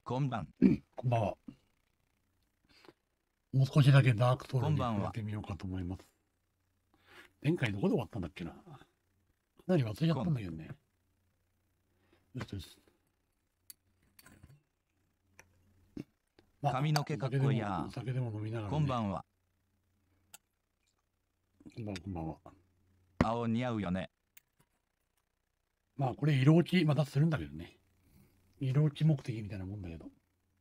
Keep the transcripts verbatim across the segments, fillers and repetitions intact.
こんばん。 うん、こんばんは。もう少しだけダークソウルにこんばんは触れてみようかと思います。前回どこで終わったんだっけな。かなり忘れちゃったんだけどね。よしよし。まあ髪の毛かっこいいやお酒でもお酒でも飲みながら、ね。 こんばんは。 こんばんは、こんばんは。 青似合うよね。 まあこれ色落ちまたするんだけどね。色落ち目的みたいなもんだけど。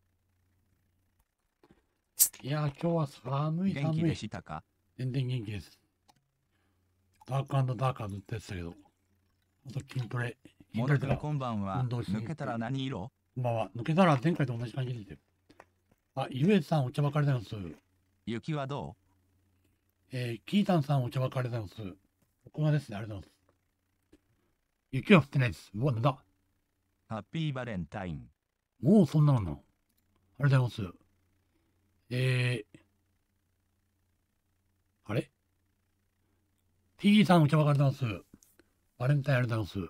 いやー、今日は寒い寒い。 元気でしたか？ 全然元気です。ダーク&ダークはずっとやってたけど。あと筋トレ。筋モトレとかノクロこんばんは。 運動しに行って抜けたら何色？ こんばんは。抜けたら前回と同じ感じでしたよ。あ、ゆえさんお茶ばかりだよす。 雪はどえー、キータンさんお茶ばかりだよす。僕はですね、ありがとうございます。雪は降ってないです。うわ、なんだ。 う？ハッピーバレンタイン。 もうそんなのなの。ありがとうございます。えー、あれ ?T さんお茶ばかりだよす。バレンタインありがとうございます。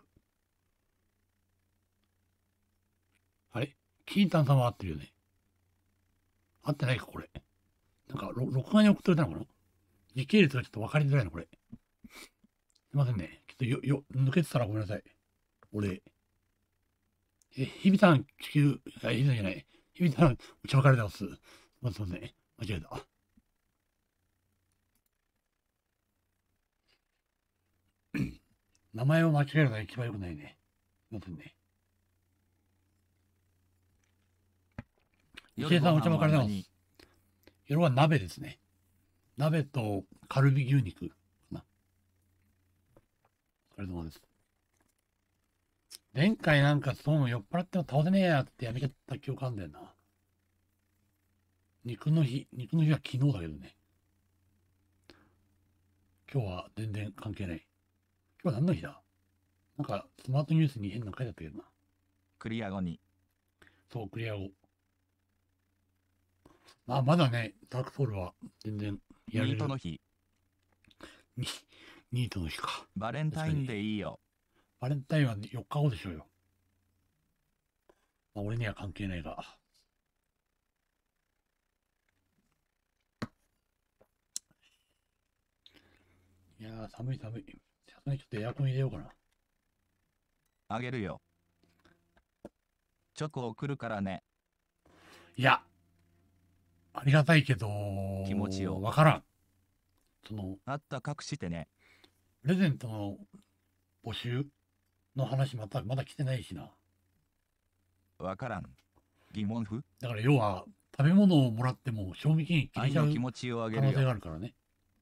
あれキータンさんは合ってるよね。合ってないか、これ。なんか、ろ録画に送ってくれたのかな。時系列がちょっと分かりづらいの、これ。すいませんね。ちょっとよ、よ、抜けてたらごめんなさい。俺。え、日比さん、地球、あ、日比さんじゃない。日比さん、お茶ばかりだよす。すいません、間違えた。名前を間違えるのが一番良くないね。すいませんね。石井さん、お茶ばかりだよす。色は鍋ですね。鍋とカルビ牛肉かな。お疲れ様です。前回なんかそう酔っ払っても倒せねえやってやめちゃった記憶あんだよな。肉の日、肉の日は昨日だけどね。今日は全然関係ない。今日は何の日だ？なんかスマートニュースに変なの書いてあったけどな。 クリア後に。 そう、クリア後。まあ、まだね、ダークソウルは全然やれる。 ニートの日。 ニニートの日か。 バレンタインでいいよ。 バレンタインはよっかごでしょうよ。まあ、俺には関係ないが。いやー、寒い寒い。さすがにちょっとエアコン入れようかな。 あげるよ。チョコ送るからね。 いや、ありがたいけど、 気持ちをわからん。その、 あった隠してね。 プレゼントの募集の話また、まだ来てないしな。 わからん。疑問符？ だから要は、食べ物をもらっても賞味期限切れちゃう愛の気持ちをあげ可能性がるよ。 あるからね。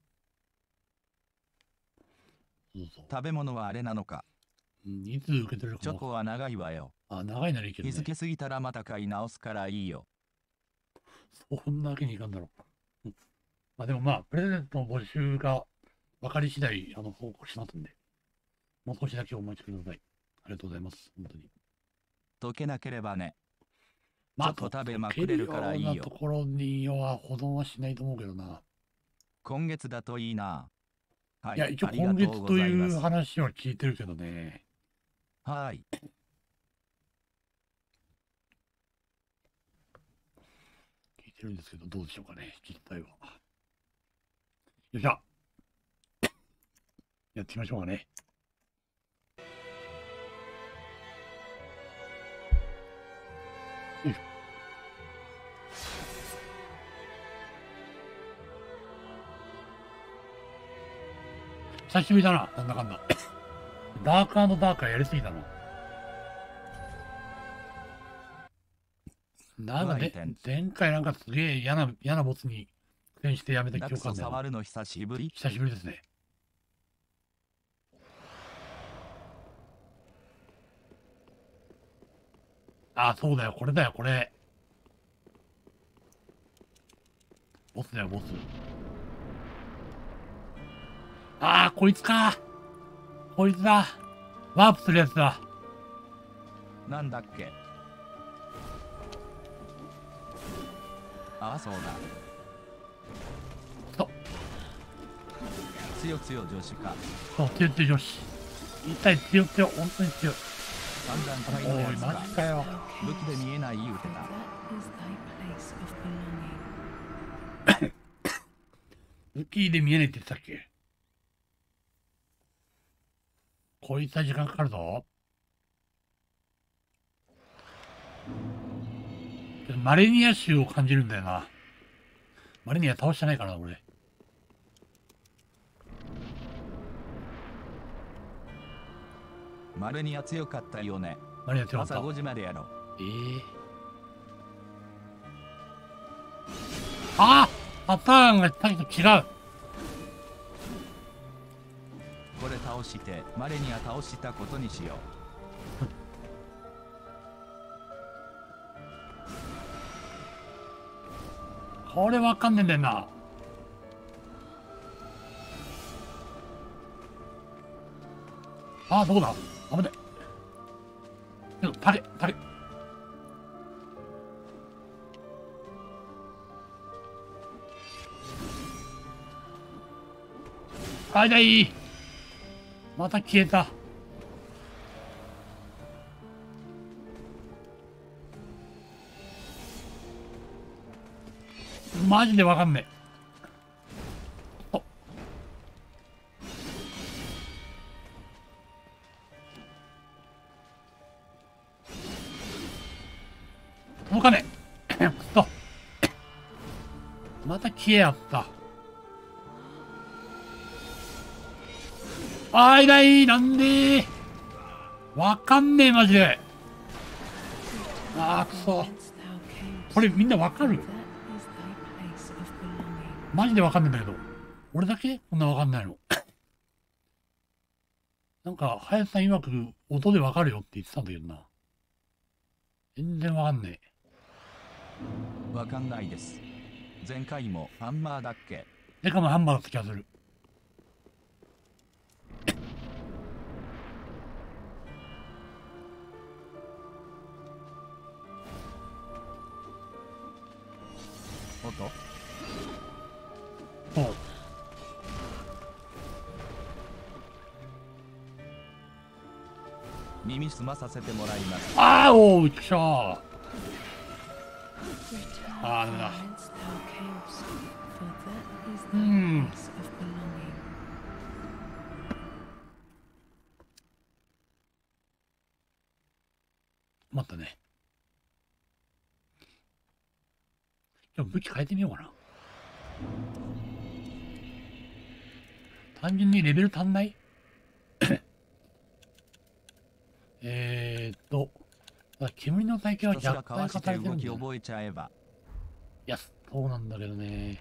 そうそう。 食べ物はあれなのか。 うん、いつ受け取れるかも。 チョコは長いわよ。 あ、長いならいいけどね。 日付過ぎたらまた買い直すからいいよ。 そんなわけにいかんだろう。うん、まあでもまあ、プレゼントの募集が分かり次第、あの、報告しますんで、もう少しだけお待ちください。ありがとうございます。本当に。 溶けなければね。 まあ、 ちょっと食べまくれるからいいよ。 溶けるようなところには保存はしないと思うけどな。 今月だといいな。はい。 いや、一応今月という話は聞いてるけどね。 はい。 聞いてるんですけど、どうでしょうかね、実態は。よっしゃ。やってみましょうかね。よいしょ。久しぶりだな、なんだかんだ。ダーク&ダークはやりすぎたな。なんかね、前回なんかすげえ嫌な、嫌なボスに苦戦してやめた記憶あるんだよ。 触るの久しぶり？ 久しぶりですね。あ、そうだよ、これだよ、これ。ボスだよ、ボス。ああ、こいつか。こいつだ。ワープするやつだ。 なんだっけ。ああ、そうだ。 そう。 強強女子か。 そう、強強女子。一体強強、本当に強い。 三段階のおい、 やつか。 マジかよ。 武器で見えない言うてた。 That is thy place of belonging. 武器で見えないって言ってたっけ？こいつは時間かかるぞ。けどマレニア臭を感じるんだよな。マレニア倒してないからな、俺。 マレニア強かったよね。 マレニア強かった。 朝ごじまでやろ。 ええああ、パターンがさっきと違う。 これ倒してマレニア倒したことにしよこれわかんねえんだよな。ああ、どこだ危ねえ。タレ、タレ。あいだいまた消えた。マジでわかんねえ。お届かねえ。くそ。また消えやった。あーいないなんでーわかんねえマジで。あーくそ。 Whence thou camest, これみんなわかる that is thy place of belonging. マジでわかんないんだけど。俺だけこんなわかんないの。なんか、林さん曰く音でわかるよって言ってたんだけどな。全然わかんねう。わかんないです。前回もハンマーだっけ。 え。でかもハンマーだった気がする。 音そう。 耳すまさせてもらいます。 あーおー、ちくしょ Return Ah, from no. whence thou camest, for that is thy Hmm. place of belonging. 待ったね。じゃあ武器変えてみようかな。単純にレベル足んないえーっと、煙の体系はひたすら弱かわし体化さて動きれてるんだよね。 覚えちゃえば。 いや、そうなんだけどね。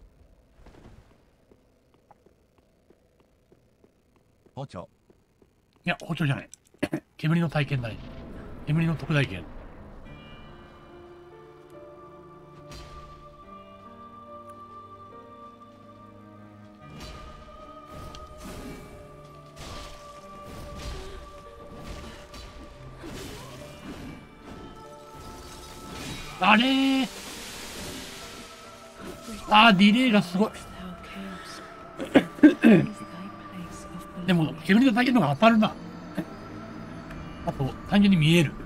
補助。 いや、補助じゃない。煙の体験だね。煙の特大剣。あれーあー、ディレイがすごい。 Thou camest, that is thy place of でも、 belonging. 煙の体験の方が当たるな。あと、単純に見える。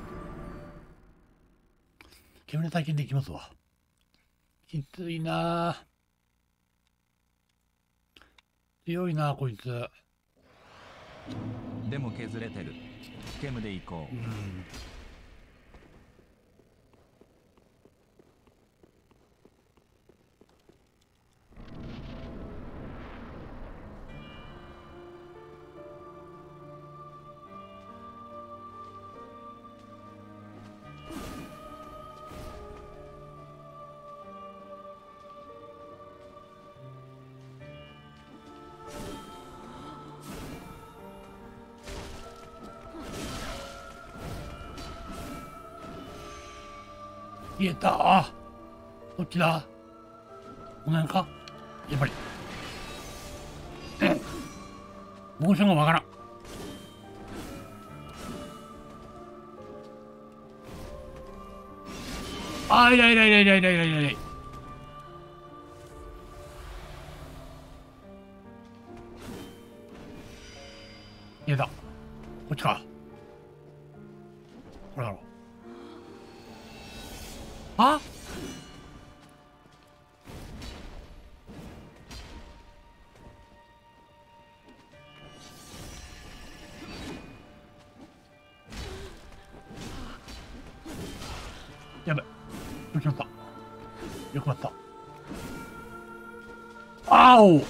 煙の体験できますわ。きついなぁ。強いなぁ、こいつ。 でも削れてる。ケムで行こう。 うん。消えたー。どっちだこの辺かやっぱり。モーションがわからん。あー、いらいらいらいらいらいらいらいらい。消えた。こっちか。 これだろ。あ、やべ。よくなった。よくなった。あお。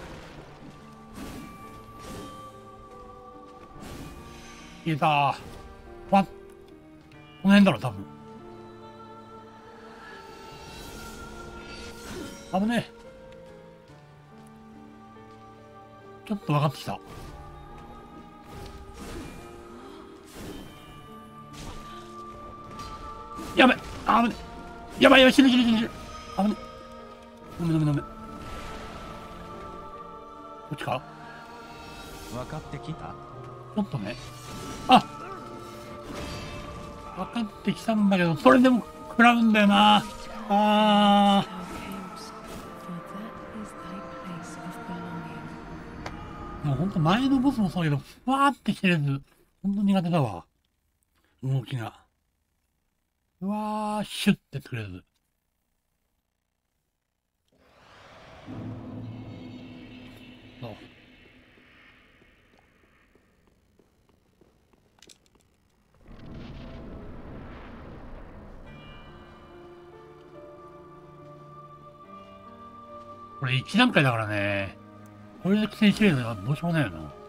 消えたー。わっ。この辺だろ、多分。危ねえ。ちょっと分かってきた。やべ。あぶね。やばいやばい、死ぬ死ぬ死ぬ死ぬ。あぶね。飲め飲め飲め。こっちか。 分かってきた。 ちょっとね。あ、分かってきたんだけど、それでも食らうんだよな。あー。 Thou camest, for that is thy place of belonging. でもほんと前のボスもそうだけど、ふわーってきてるやつ、ほんと苦手だわ。動きが。うわー、シュッてやってくれる。そう。これいち段階だからね。これで苦戦してるのはどうしようもないよな。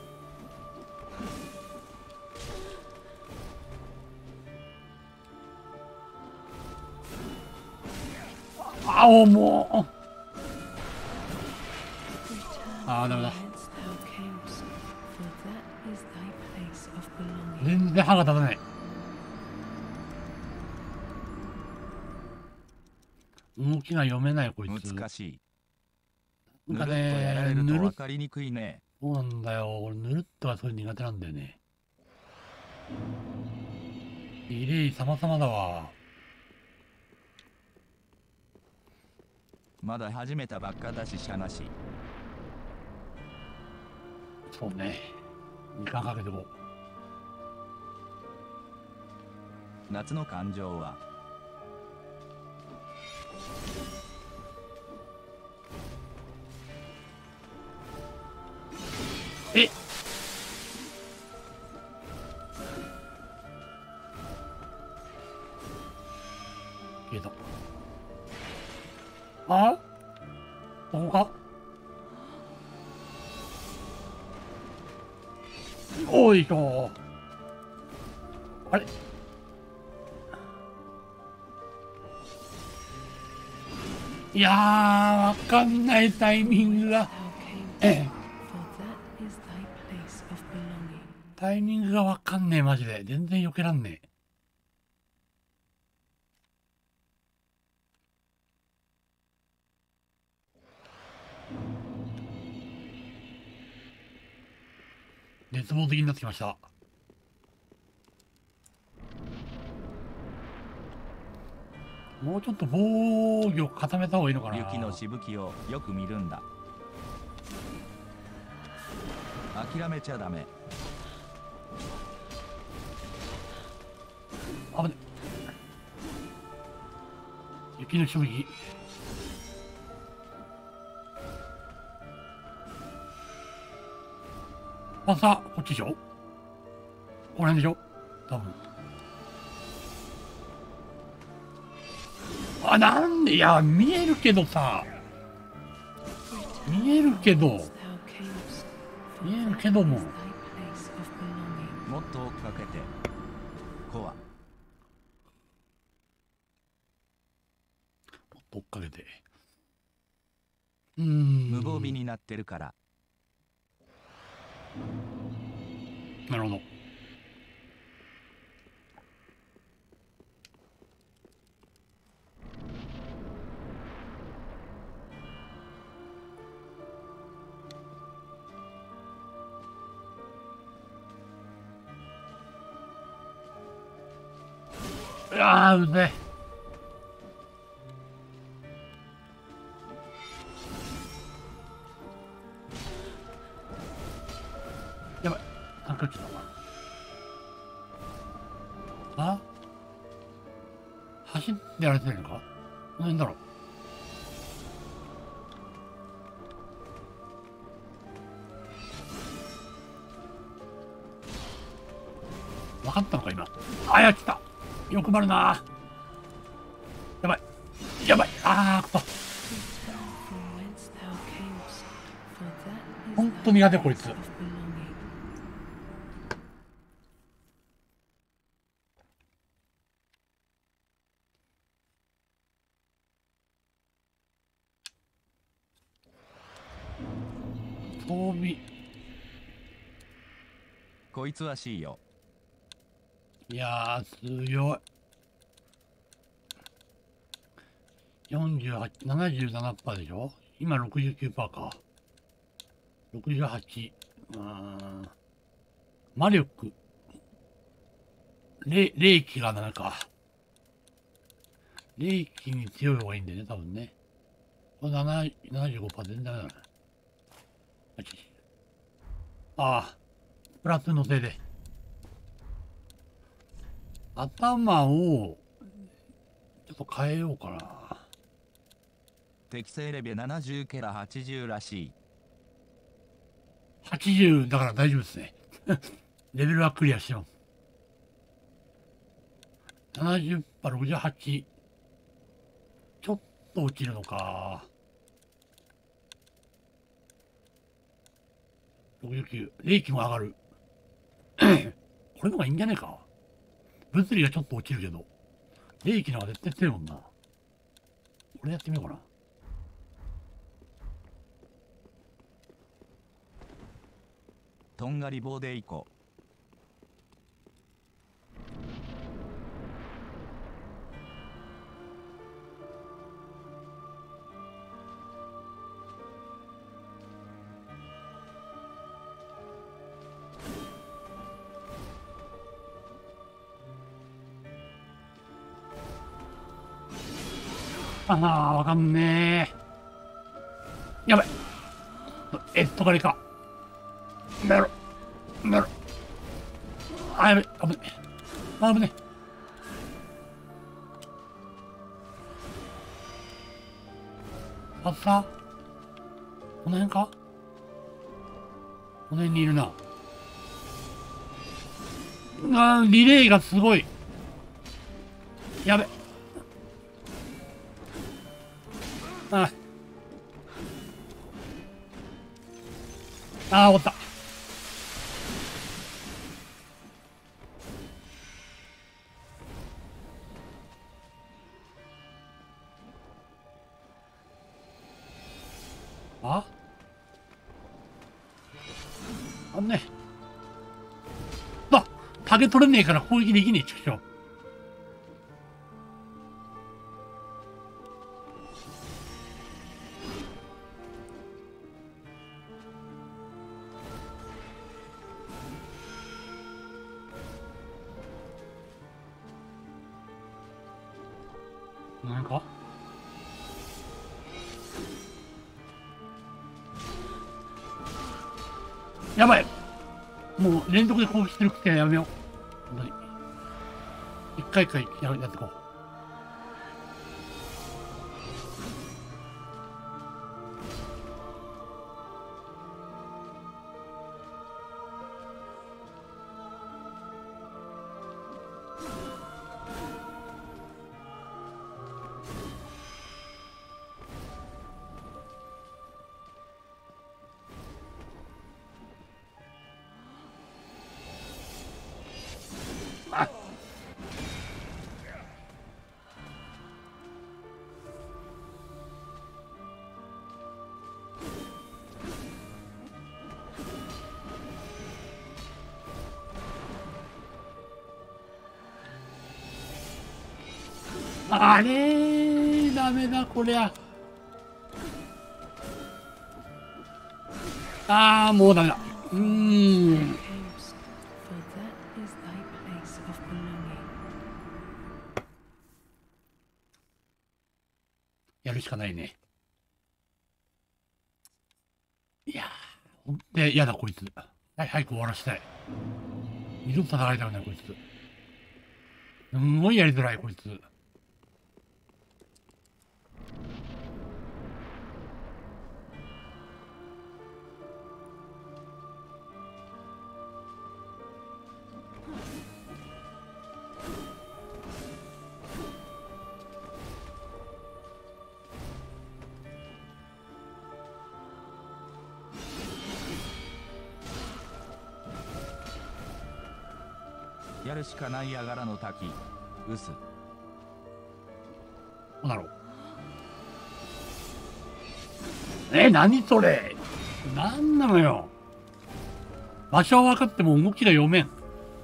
あお、もう。あー、ダメだ。 Whence thou camest, for that is thy place of belonging. 全然歯が立たない。動きが読めない、こいつ。 難しい。 なんかぬるっとやられね、 るぬるっと分かりにくいね。 そうなんだよ。俺、ぬるっとはそういう苦手なんだよね。ディレイ様々だわ。 まだ始めたばっかだししゃなし。 そうね。時間かけても。 夏の感情はえっ、消えた。あ、ここか。おいしょ。あれ、いやー、わかんないタイミングが。 Thou camest, ええ、 for that is thy place of belonging. タイミングがわかんねえ、マジで。全然避けらんねえ。絶望的になってきました。もうちょっと防御を固めた方がいいのかな。 雪のしぶきをよく見るんだ。諦めちゃダメ。 あぶね。雪のしぶき。あ、さあ、こっちでしょ。ここら辺でしょ多分。あ、なんで、いや、見えるけどさ。見えるけど。 Thou camest, for 見える that けども。 is thy place of belonging. もっと追っかけて。コア。 もっと追っかけて。うーん。 無防備になってるから。 なるほど。ああ、うぜえ。やばい。三角形だわ。 あ、走ってやられてるのか。この辺だろ。分かったのか今。あ、や来た。欲張るな。やばい。やばい。ああ、くそ。ほんと苦手こいつ。装備。 こいつは C よ。 いやー、強い。よんじゅうはち、ななじゅうななパーセント でしょ。今 ろくじゅうきゅうパーセント か。ろくじゅうはち。うーん。魔力。霊、霊気がななか。霊気に強い方がいいんだよね、多分ね。これななじゅうごパーセント 全然ダメだな。ああ、プラスのせいで。頭を、ちょっと変えようかな。 適正レベルななじゅうからはちじゅうらしい。 はちじゅうだから大丈夫ですね。レベルはクリアしよう。ななじゅうパー、ろくじゅうはち。ちょっと落ちるのか。ろくじゅうきゅう。霊気も上がる。これの方がいいんじゃねえか。物理がちょっと落ちるけど。霊気の方が絶対強いもんな。これやってみようかな。 とんがり棒でいこう。 ああ、わかんねえ。やばい。えっと、かれか。なる。なる。あ、やばい。危ねえ。あ、危ねえ。あった。この辺か。この辺にいるな。あー、リレーがすごい。やべ。ああー、終わった。ああんね。あ、タゲ取れねえから攻撃できねえ、ちくしょう。なんかやばい。もう連続で攻撃してるくてやめよう。本当に。一回一回ややってこう。ああれー、ダメだこりゃ。ああ、もうダメだ。うーん。やるしかないね。いやー、ほんと嫌だこいつ。はい、早く終わらせたい。二度と戦いたくないこいつ。 すんごいやりづらい、こいつ。 やるしかないやがらの滝うす。 どうだろう。え、何それ。なんなのよ。場所は分かっても動きが読めん。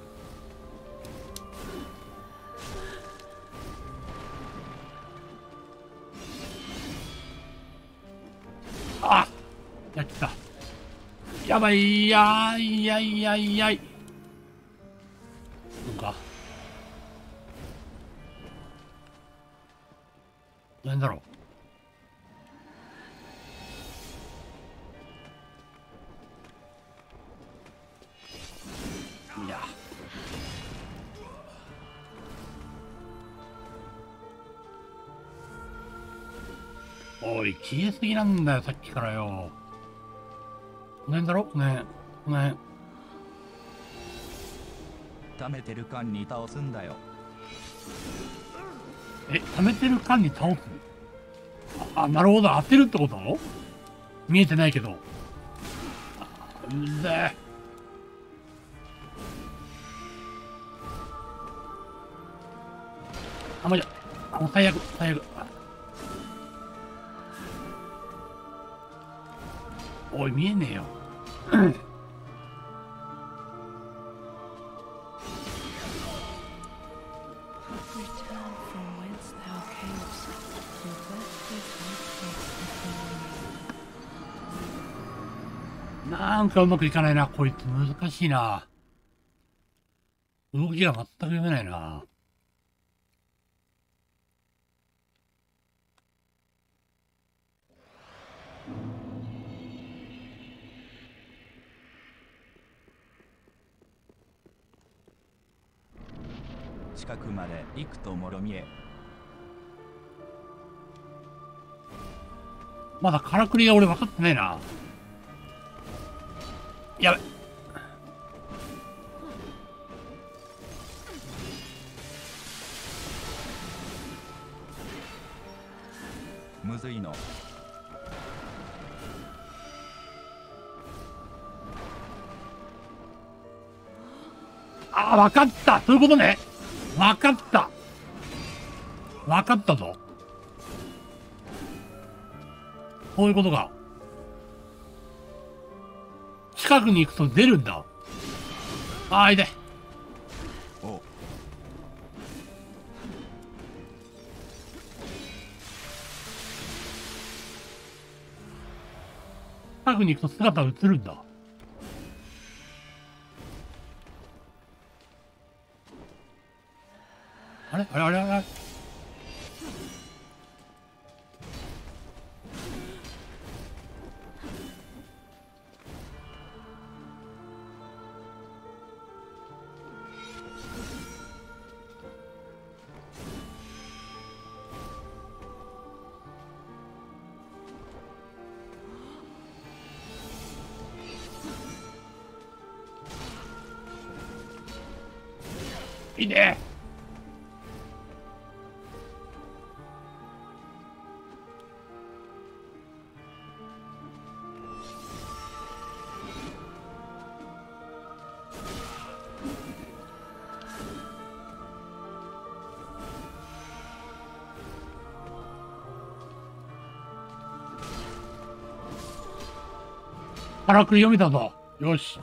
あ、やった。やばい、いやいやいやいやい。なんか。なんだろう。いや。おい、消えすぎなんだよ、さっきからよ。この辺だろこの辺。この辺。 溜めてる間に倒すんだよ。 え、溜めてる間に倒す。あ、なるほど、当てるってこと見えてないけど。あ、うぜえ。あ、まじゃ。あ、もう最悪、最悪。おい、見えねえよ。なんかうまくいかないな、こいつ。難しいな。動きが全く読めないな。 近くまで行くともろみえ。 まだからくりが俺分かってないな。やべ。 むずいの。 ああ、分かった。そういうことね。分かった。分かったぞ。こういうことか。近くに行くと出るんだ。ああ、いて。 お。 近くに行くと姿が映るんだ。あれあれあれあれいいね。からくり読めたぞ。よし。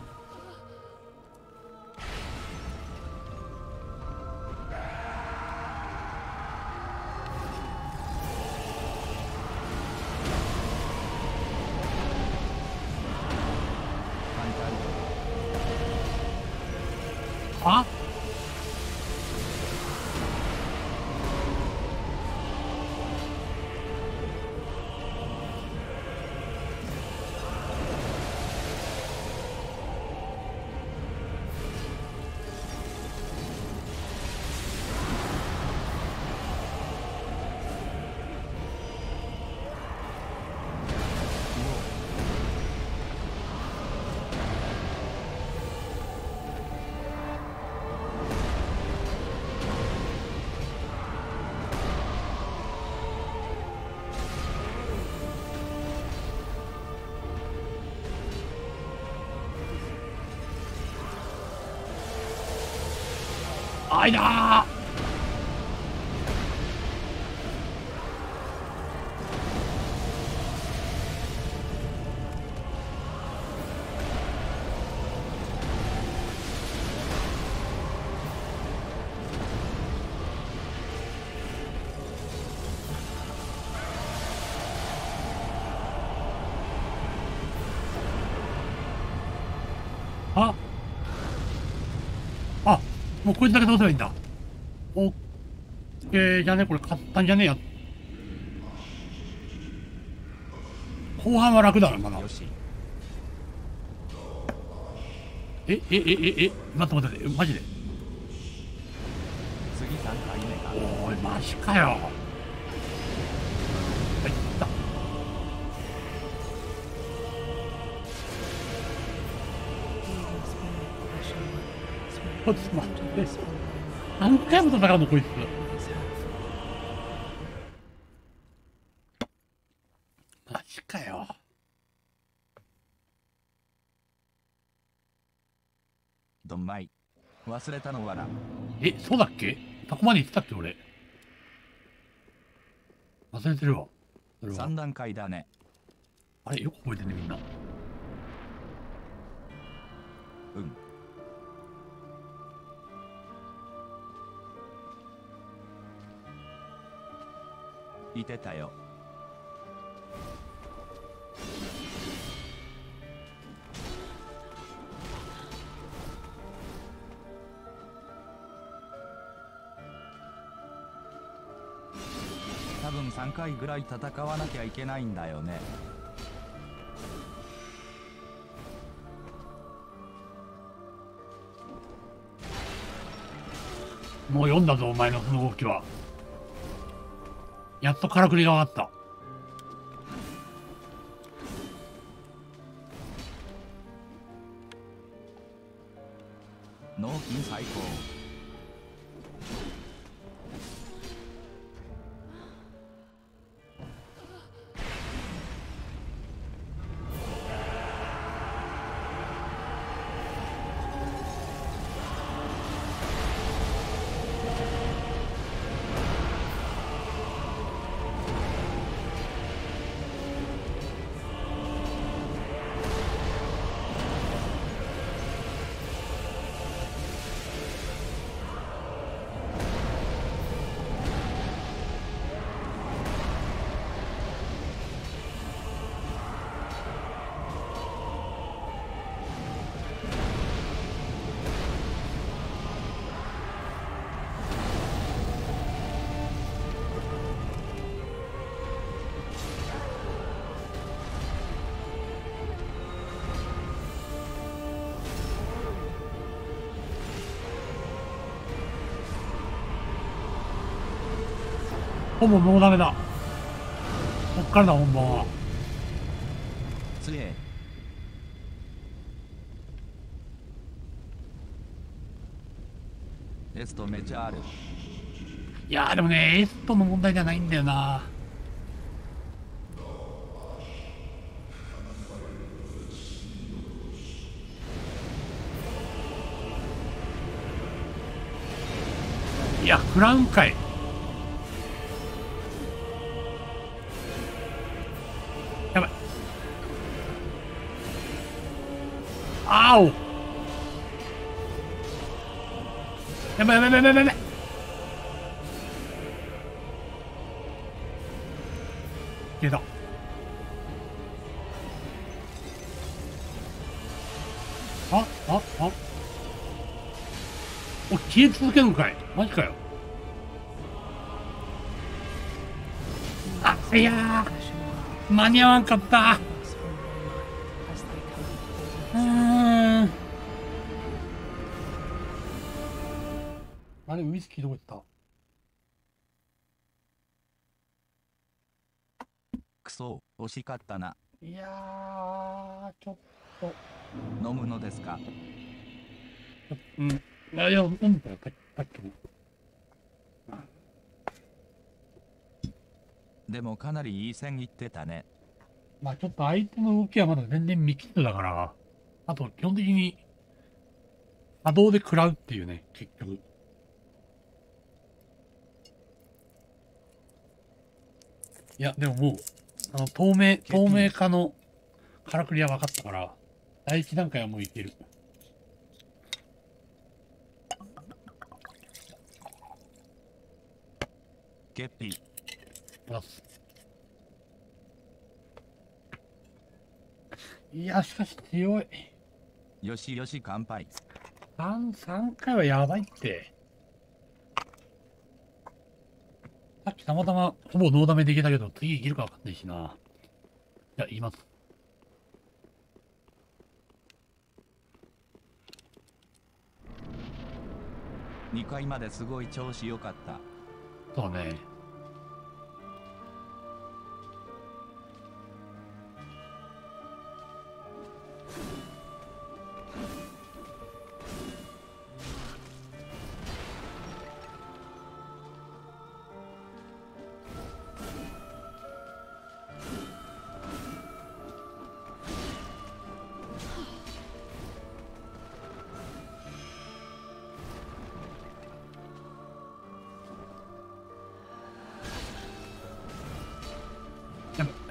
あ、 あいだー。ああ、もうこいつだけ倒せばいいんだ。オッケー、じゃあね、これ買ったんじゃねえや。後半は楽だな、まだ。 よし。 え、え、え、え、え、待って待って、マジで。 次さんかいめか。 おーい、マジかよ。はい、行った。ちょっと待って。何回も戦うの、こいつ。マジかよ。 どんまい。忘れたのわら。 え、そうだっけ？そこまで言ってたっけ、俺。忘れてるわ。それは。 さん段階だね。 あれ、よく覚えてんね、みんな。 うん。いてたよ。多分さんかいぐらい戦わなきゃいけないんだよね。 もう読んだぞ、お前のその動きは。やっとからくりが分かった。 納金最高。 ほぼもうダメだ。こっからだ、本番は。 つえ。エストめちゃある。 いやーでもね、エストの問題じゃないんだよな。いや、クラウンかい。やばい。あお。やばいやばいやばいやばいやばい。消えた。あああお、消え続けるのかい。マジかよ。あ、いやー、間に合わんかった。うーん。あれ、ウイスキーどこ行った？ クソ、惜しかったな。 いやー、ちょっと。 飲むのですか？ うん。いや、いや、飲んだよ、さっきも。 でもかなりいい線いってたね。 まあちょっと相手の動きはまだ全然未知数だから、あと基本的に波動で食らうっていうね、結局。 いや、でももう、あの、透明、透明化のからくりは分かったから、第一段階はもういける。 ケッピー。 出す。いや、しかし強い。 よしよし乾杯。 三、三回はやばいって。さっきたまたまほぼノーダメできたけど、次いけるか分かんないしな。いや、言います。 にかいまですごい調子良かった。 そうね。やばい。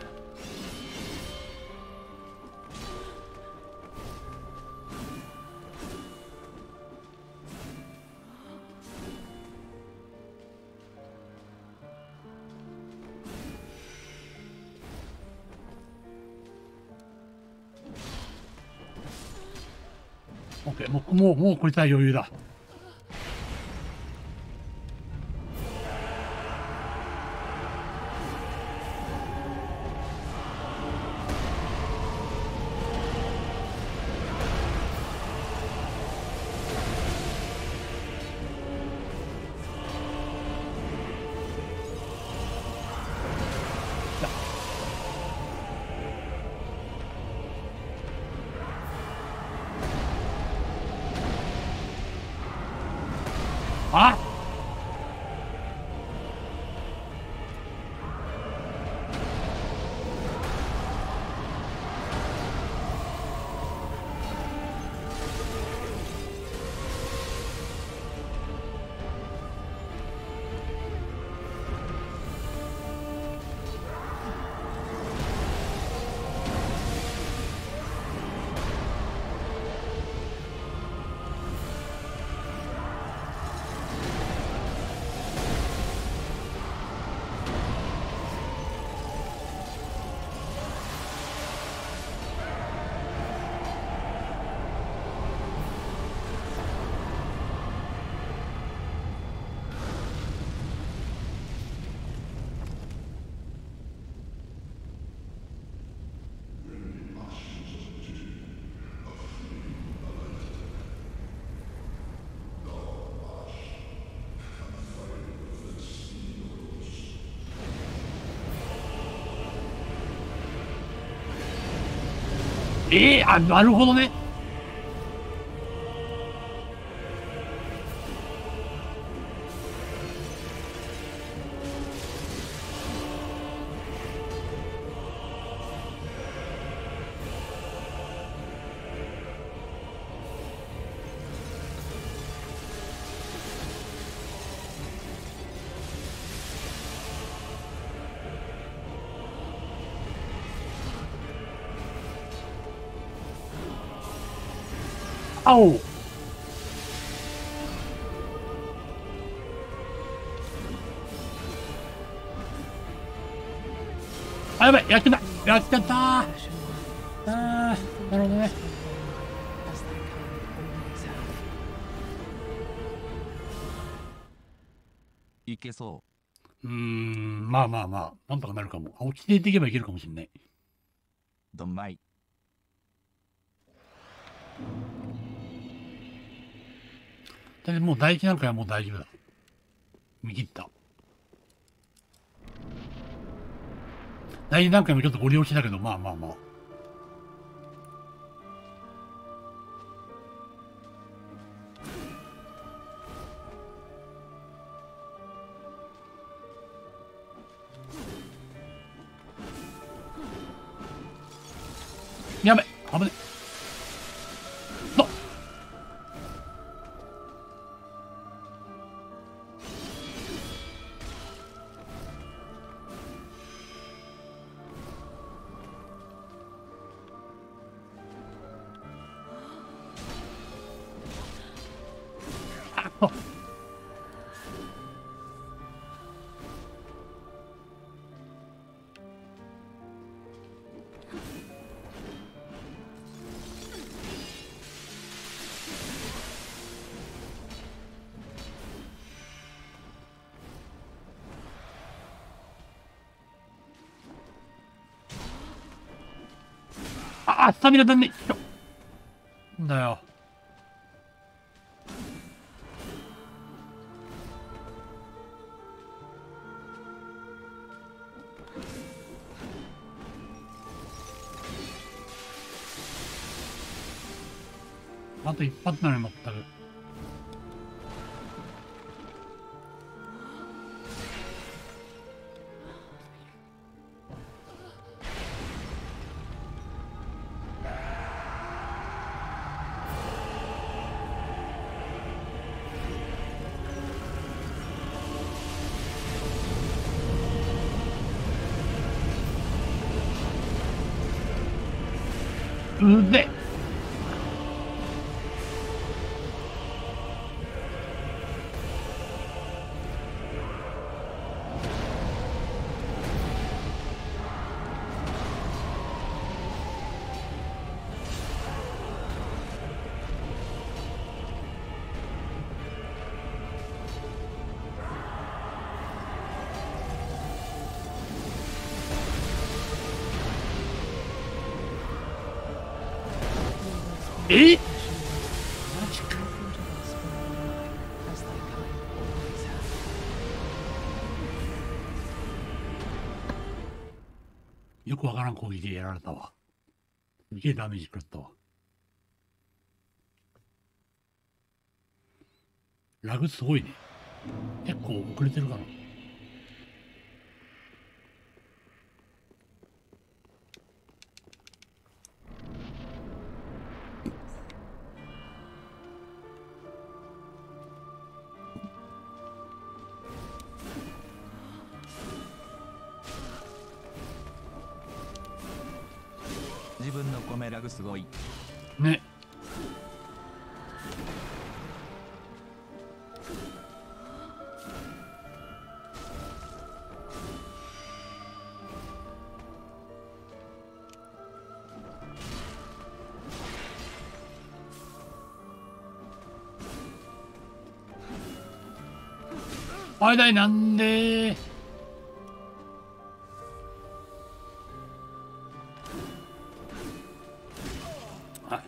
オッケー、もう、もう、もうこいつは余裕だ。あええー、あ、なるほどね。青。あ、やばい、やっちゃった。やっちゃったー。あー、なるほどね。 いけそう。 うーん、まあまあまあ、なんとかなるかも。あ、落ち着いていけばいけるかもしれない。 どんまい。 だってもう第一段階はもう大丈夫だ。見切った。第二段階もちょっとご利用しだけど、まあまあまあ。やべ、危ね。どっ。 あー、スタミナ足んねえ。なんだよ。あと一発なのに全く。うぜっ。えっ、マジか。よくわからん攻撃でやられたわ。すげえダメージ食らったわ。ラグすごいね。結構遅れてるかな。 自分の米ラグすごいね。あいだい、なんでー。はい。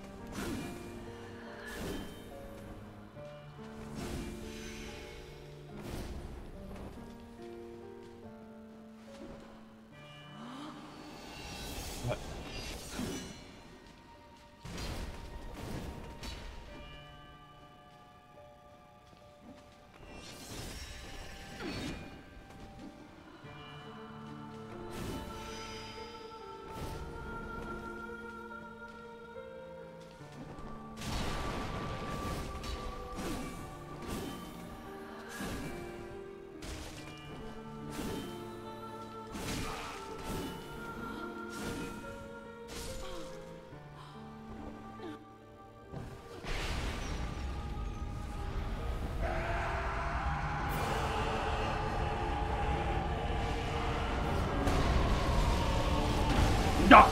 はい。だ。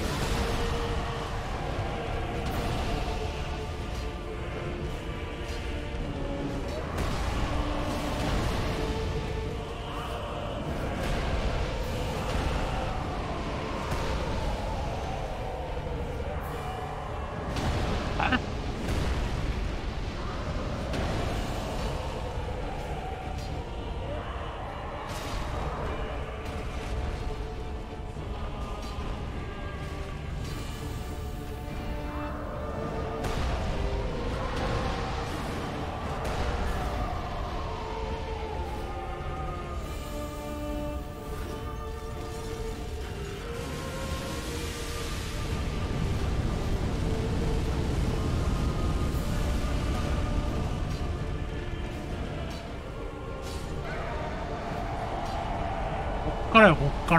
こっからよ、こっから。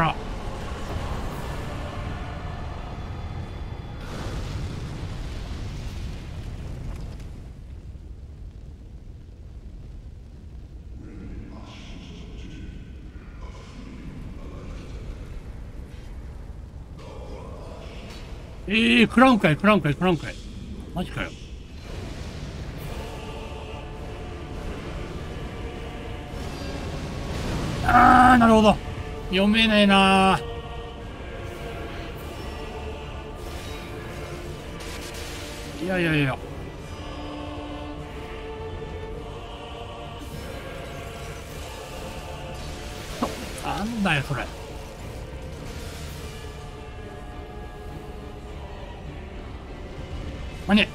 ええー、クラウンかい、クラウンかい、クラウンかい。マジかよ。あー、なるほど。読めねえなー。 いやいやいや。なんだよそれ。まね。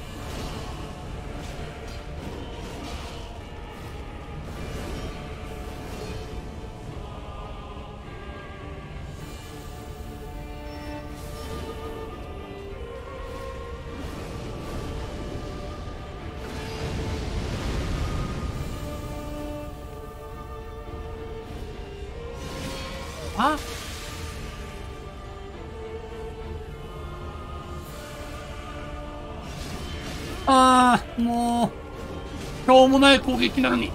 あ、あー、もうしょうもない攻撃なのに。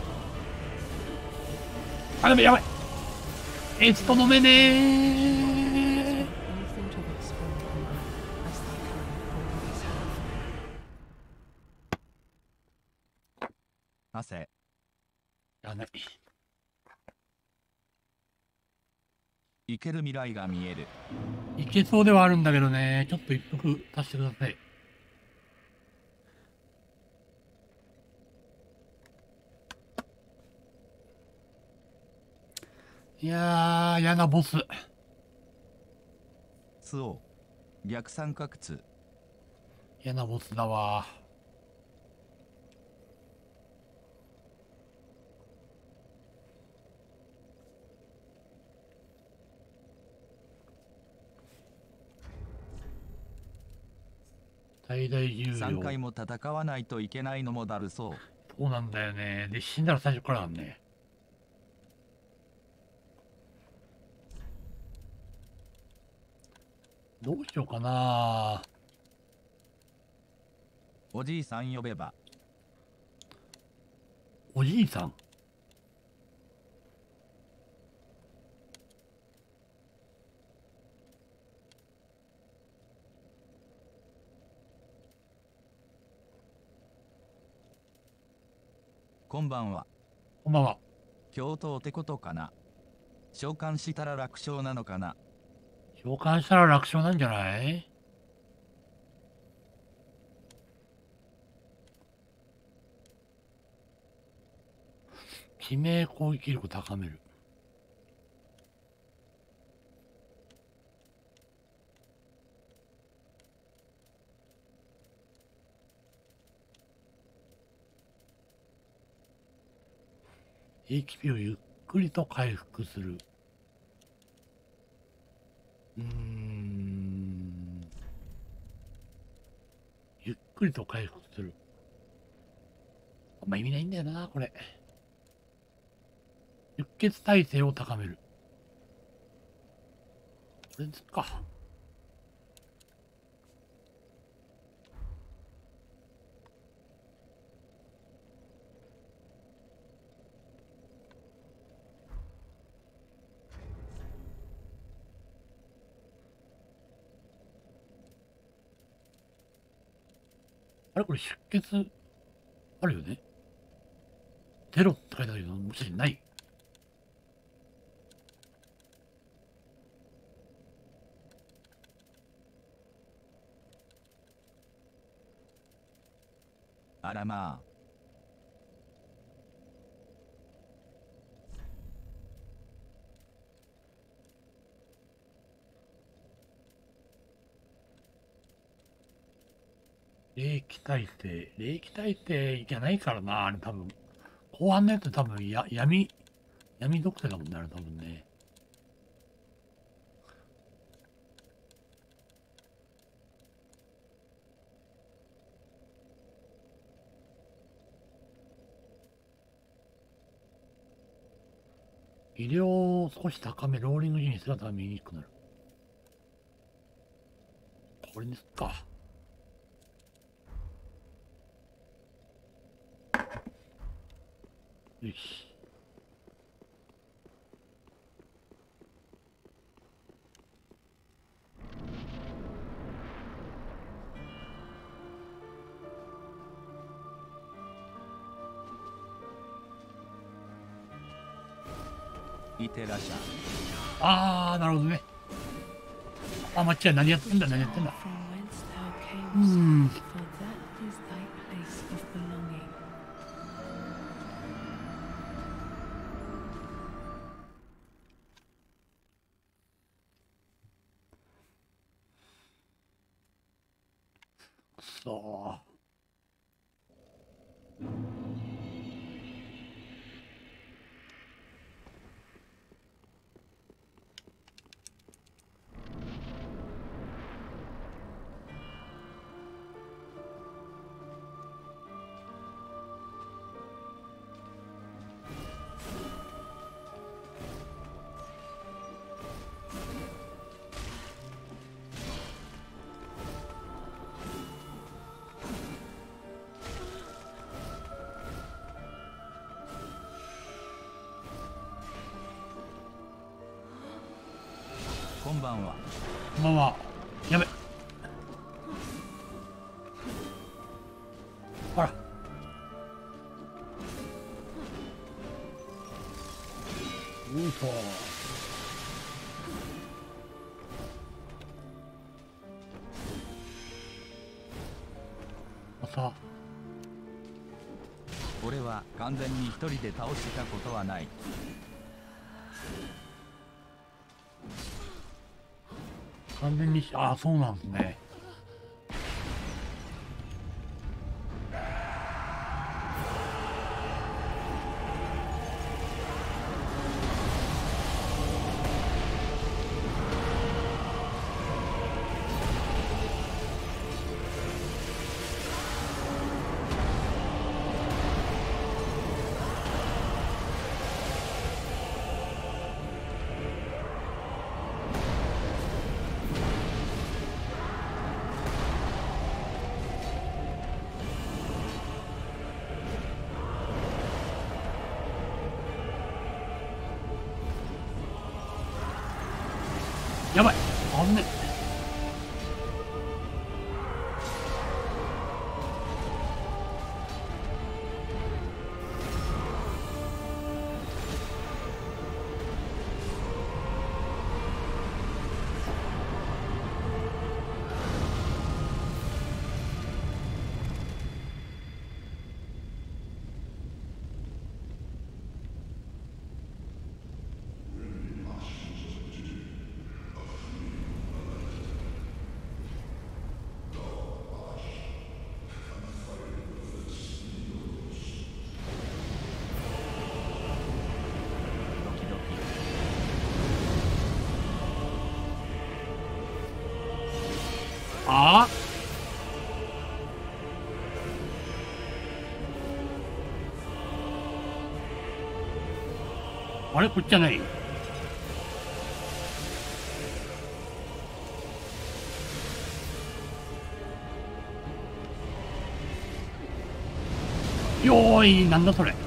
あ、やばいやばい。エースと飲めねー。 Any thought of exploring them as they can always have. 汗。 やない。 いける未来が見える。 いけそうではあるんだけどね。ちょっと一服足してください。いやー、嫌なボス。 スオ逆三角通。 嫌なボスだわ。最大重量。 さんかいも戦わないといけないのもだるそう。 そうなんだよね。で、死んだら最初からなんね。どうしようかな。 おじいさん呼べば。 おじいさん。 こんばんは。 こんばんは。 教頭ってことかな。召喚したら楽勝なのかな。 召喚したら楽勝なんじゃない？致命攻撃力高める。エイチピー をゆっくりと回復する。うーん。ゆっくりと回復する。あんま意味ないんだよな、これ。出血耐性を高める。これですか。あれこれ出血あるよね。テロって書いてあるけど、もしかしてない。 あらまあ。 霊気耐性。霊気耐性じゃないからな、あれ多分。後半のやつ多分や闇、闇属性だもんね、あれ多分ね。医療を少し高め、ローリング時に姿が見えにくくなる。これですか。よし。 いてらっしゃい。 あー、なるほどね。あ、間違い、何やってんだ、何やってんだ。 From whence thou う camest, ん。 for that そこんばんは。 う。まあまあ、やべ。ほら。うんと。また。 俺は完全に一人で倒したことはない。 完全に、ああ、そうなんですね。やばい、あんね。 ドキドキ。 ああ。あれ、こっちじゃない。よーい、なんだそれ。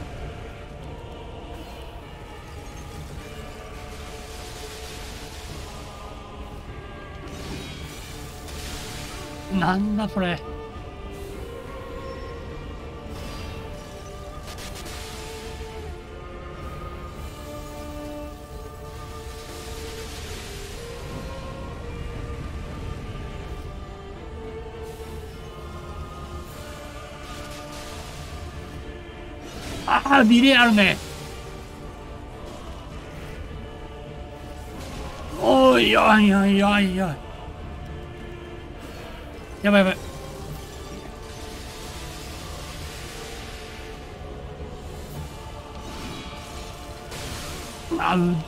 なんだそれ。ああ、ビレあるね。おい、やいやいやいや。やばいやばい。あ、うった。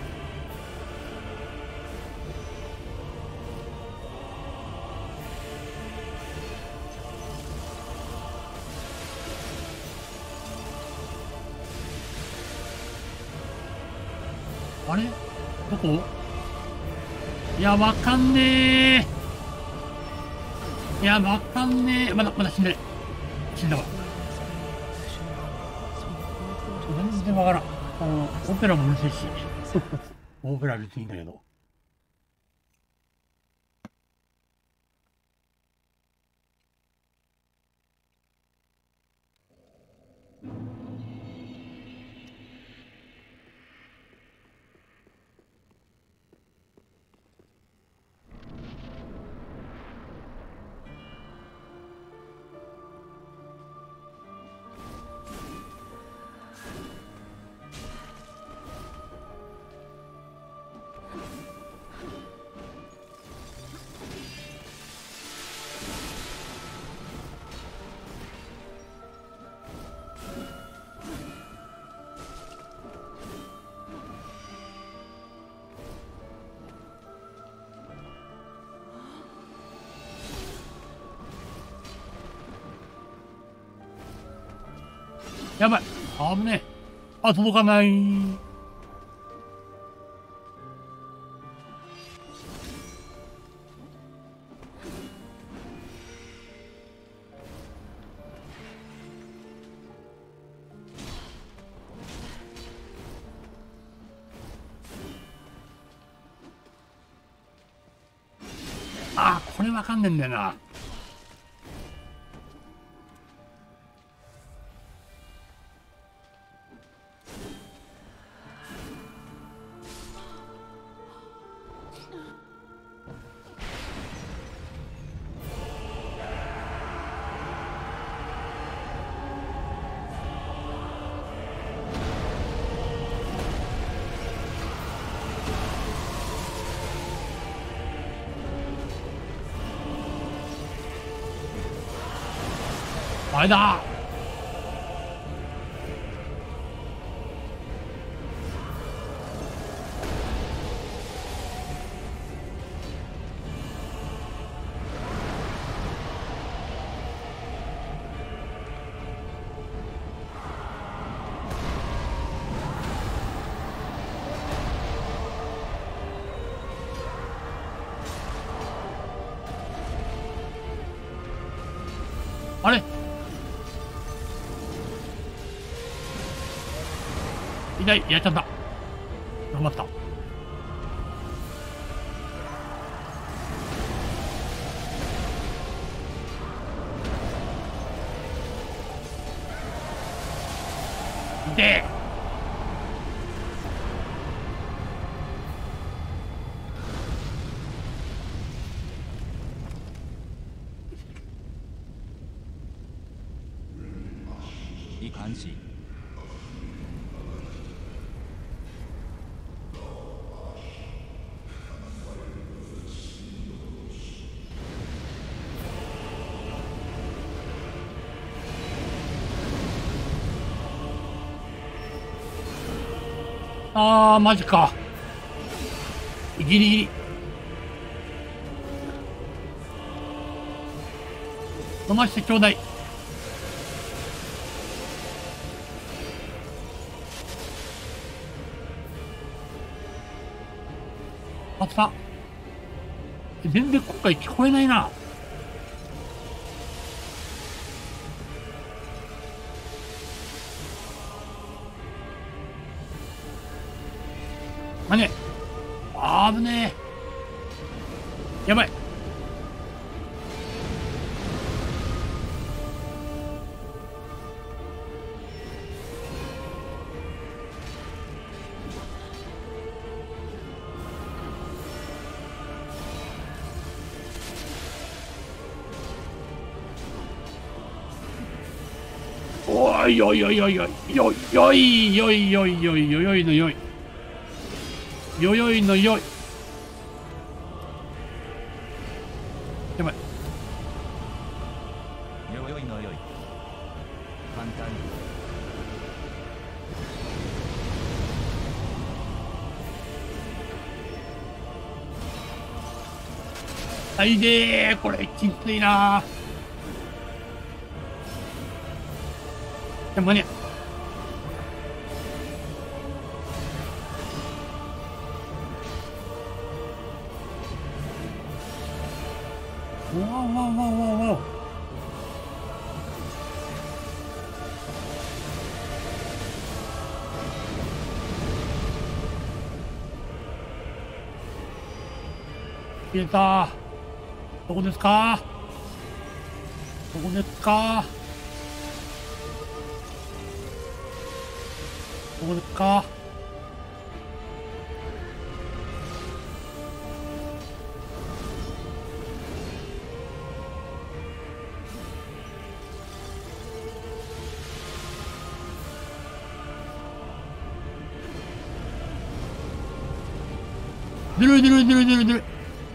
あれどこ？いや、わかんねえ。いや、わかんねえ。まだ、まだ死んでない。死んだわ。全然わからん。あの、オペラもむずいし。オペラ別にいいんだけど。 やばい。危ねえ。あ、届かない。あ、これわかんねえんだよな。あれだ。あれ、いない、やっちゃった。頑張った。いてえ。 いい感じ。 あー、マジか。ギリギリ。飲ましてちょうだい。あった。全然今回聞こえないな。あね、あぶねえ。やばい。おいおいおいおいおいよいよいよいよいよいよいよいのよいよよいのよい。やばい。 よよいのよい。簡単に。 はいでー、これきついなー。でもね、わわわわわわ。消えた。どこですか。どこですか。どこですか。ずるいずるいずるいずるいずるい。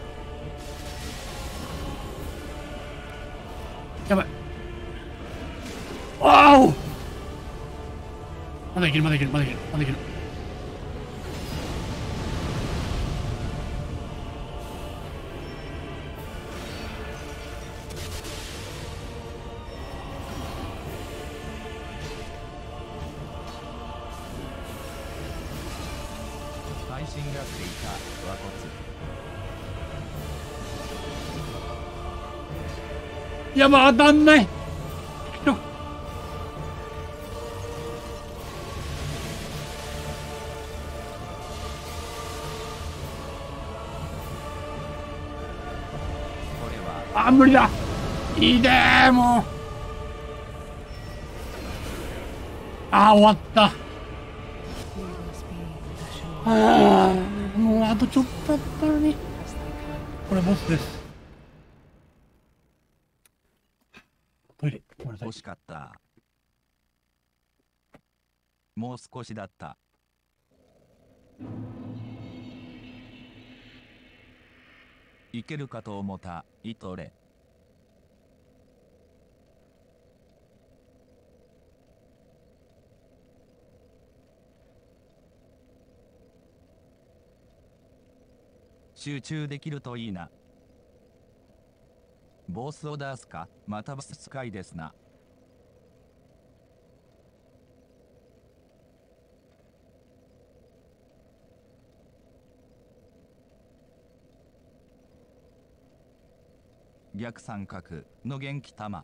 やばい。あお。まだいけるまだいけるまだいけるまだいける。 配信がついた和骨。 いや、まあ当たんない。あ、無理だ。いいでー、もう。あー、終わった。あー、もうあとちょっとだったのに。これボスです。トイレ、ごめんなさい。 惜しかった。もう少しだった。いけるかと思ったイトレ。集中できるといいな。ボスを出すか、またボス使いですな。逆三角の元気玉。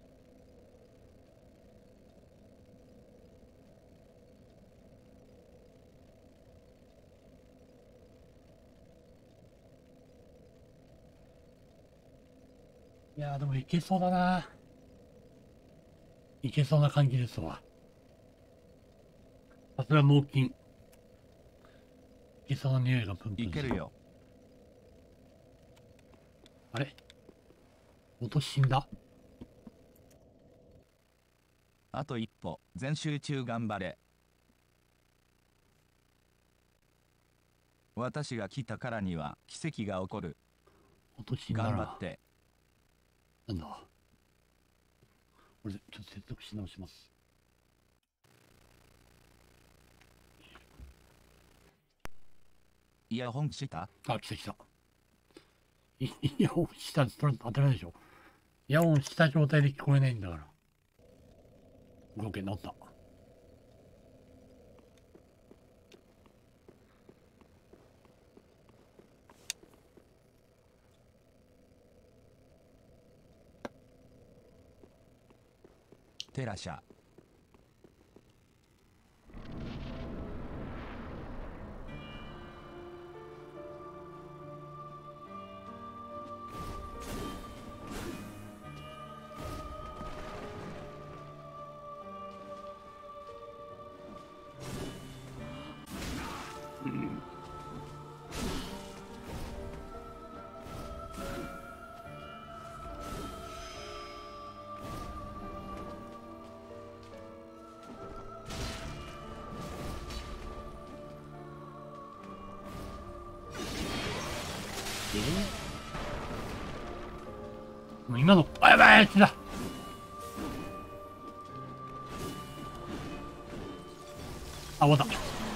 いやー、でもいけそうだな。いけそうな感じですわ。さすが猛禽。いけそうな匂いがプンプン。 いけるよ。 あれ、音死んだ。 あと一歩、全集中頑張れ。私が来たからには奇跡が起こる。 音死んだな。 頑張って。 なんだ。これちょっと接続し直します。 イヤホンしたあ、来た来た。イイヤホンした、それ当たらないでしょ。イヤホンした状態で聞こえないんだから。動け、治った。 テラシャ。 もう今の、あ、やばいやつだ。あ、終わった。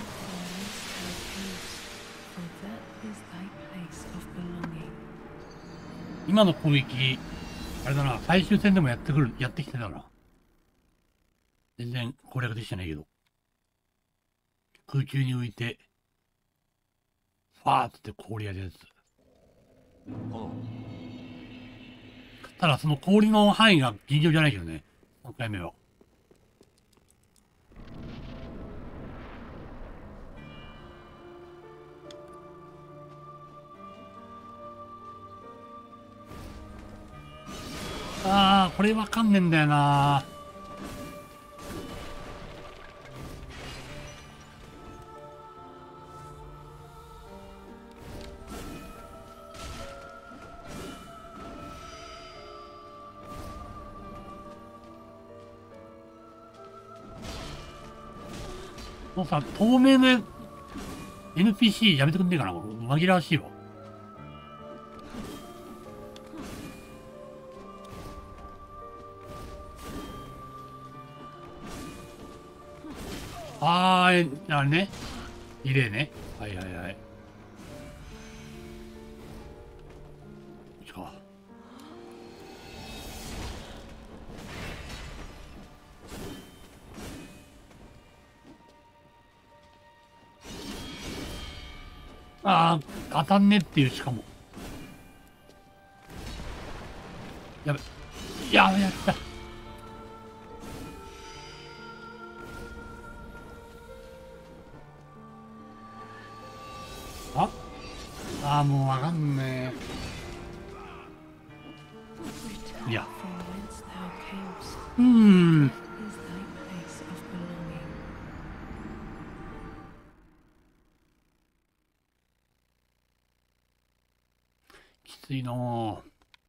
今の攻撃、あれだな、最終戦でもやってくる、やってきてたな。全然攻略できてないけど。空中に浮いて、ファーって氷やるやつ。ただその氷の範囲が尋常じゃないけどね。さんかいめは。あー、これわかんねえんだよな。もうさ、透明の エヌピーシー やめてくんねえかな。紛らわしいわ。あー、あれね。リレーね。はいはいはい。こっちか。 ああ、当たんねっていう、しかも。やべ。やべ、やった。ああー、もうわかんねえ。いや。うーん。きついなぁ。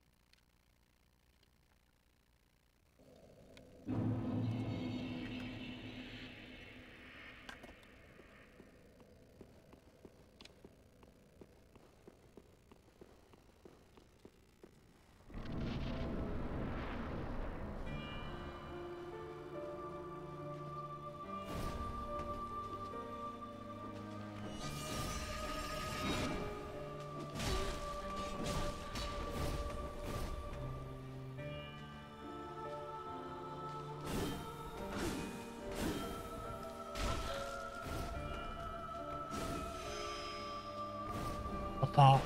また。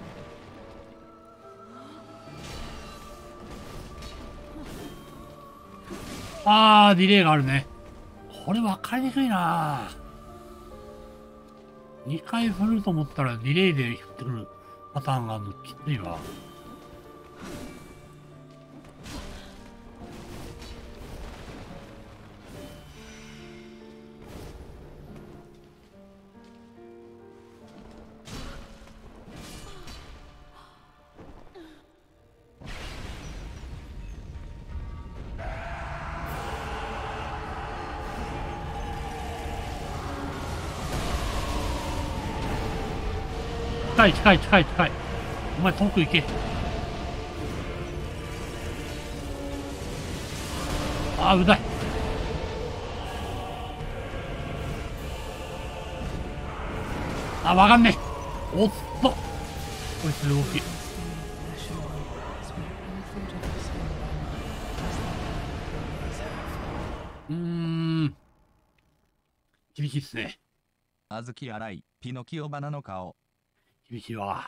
あー、ディレイがあるね。これ分かりにくいなぁ。にかい振ると思ったらディレイで振ってくるパターンがあるのきついわ。近い近い近い近い。お前遠く行け。ああ、うざい。あ、わかんねえ。おっと。こいつ動き。うーん。厳しいっすね。 あずき洗い、ピノキオバナの顔。 厳しいわ。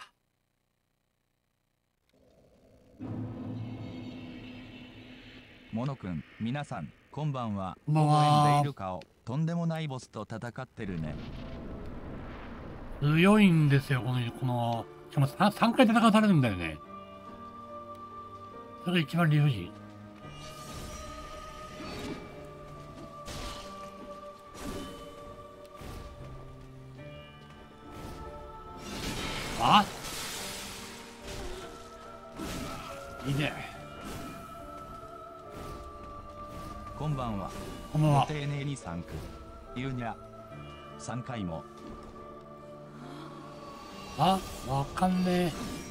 モノくん、皆さん、こんばんは。 こんばんは。 微笑んでいる顔、とんでもないボスと戦ってるね。 強いんですよ、この、この、しかも 3, さんかい戦わされるんだよね。それが一番理不尽。あいいね。 こんばんは。 こんばんは。 丁寧にさん区。ゆうにゃ。さんかいも。 あ、わかんねえ。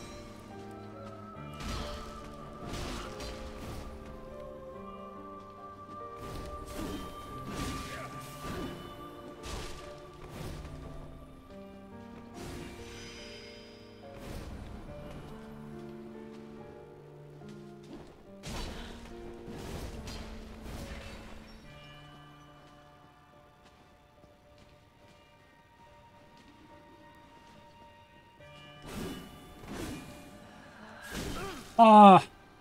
ああ。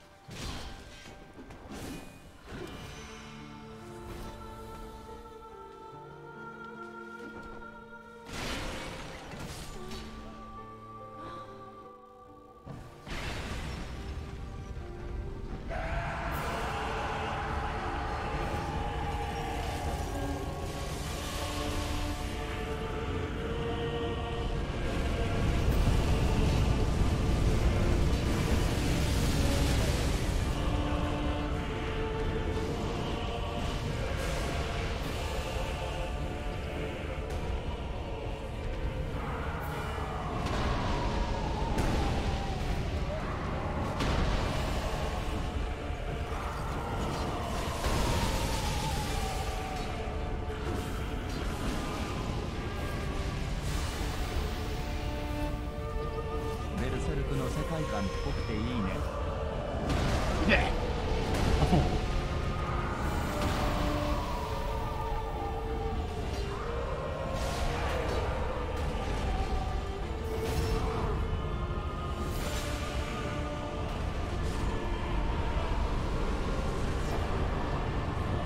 ベルセルクの世界観っぽくていいね。 で、あ、そう。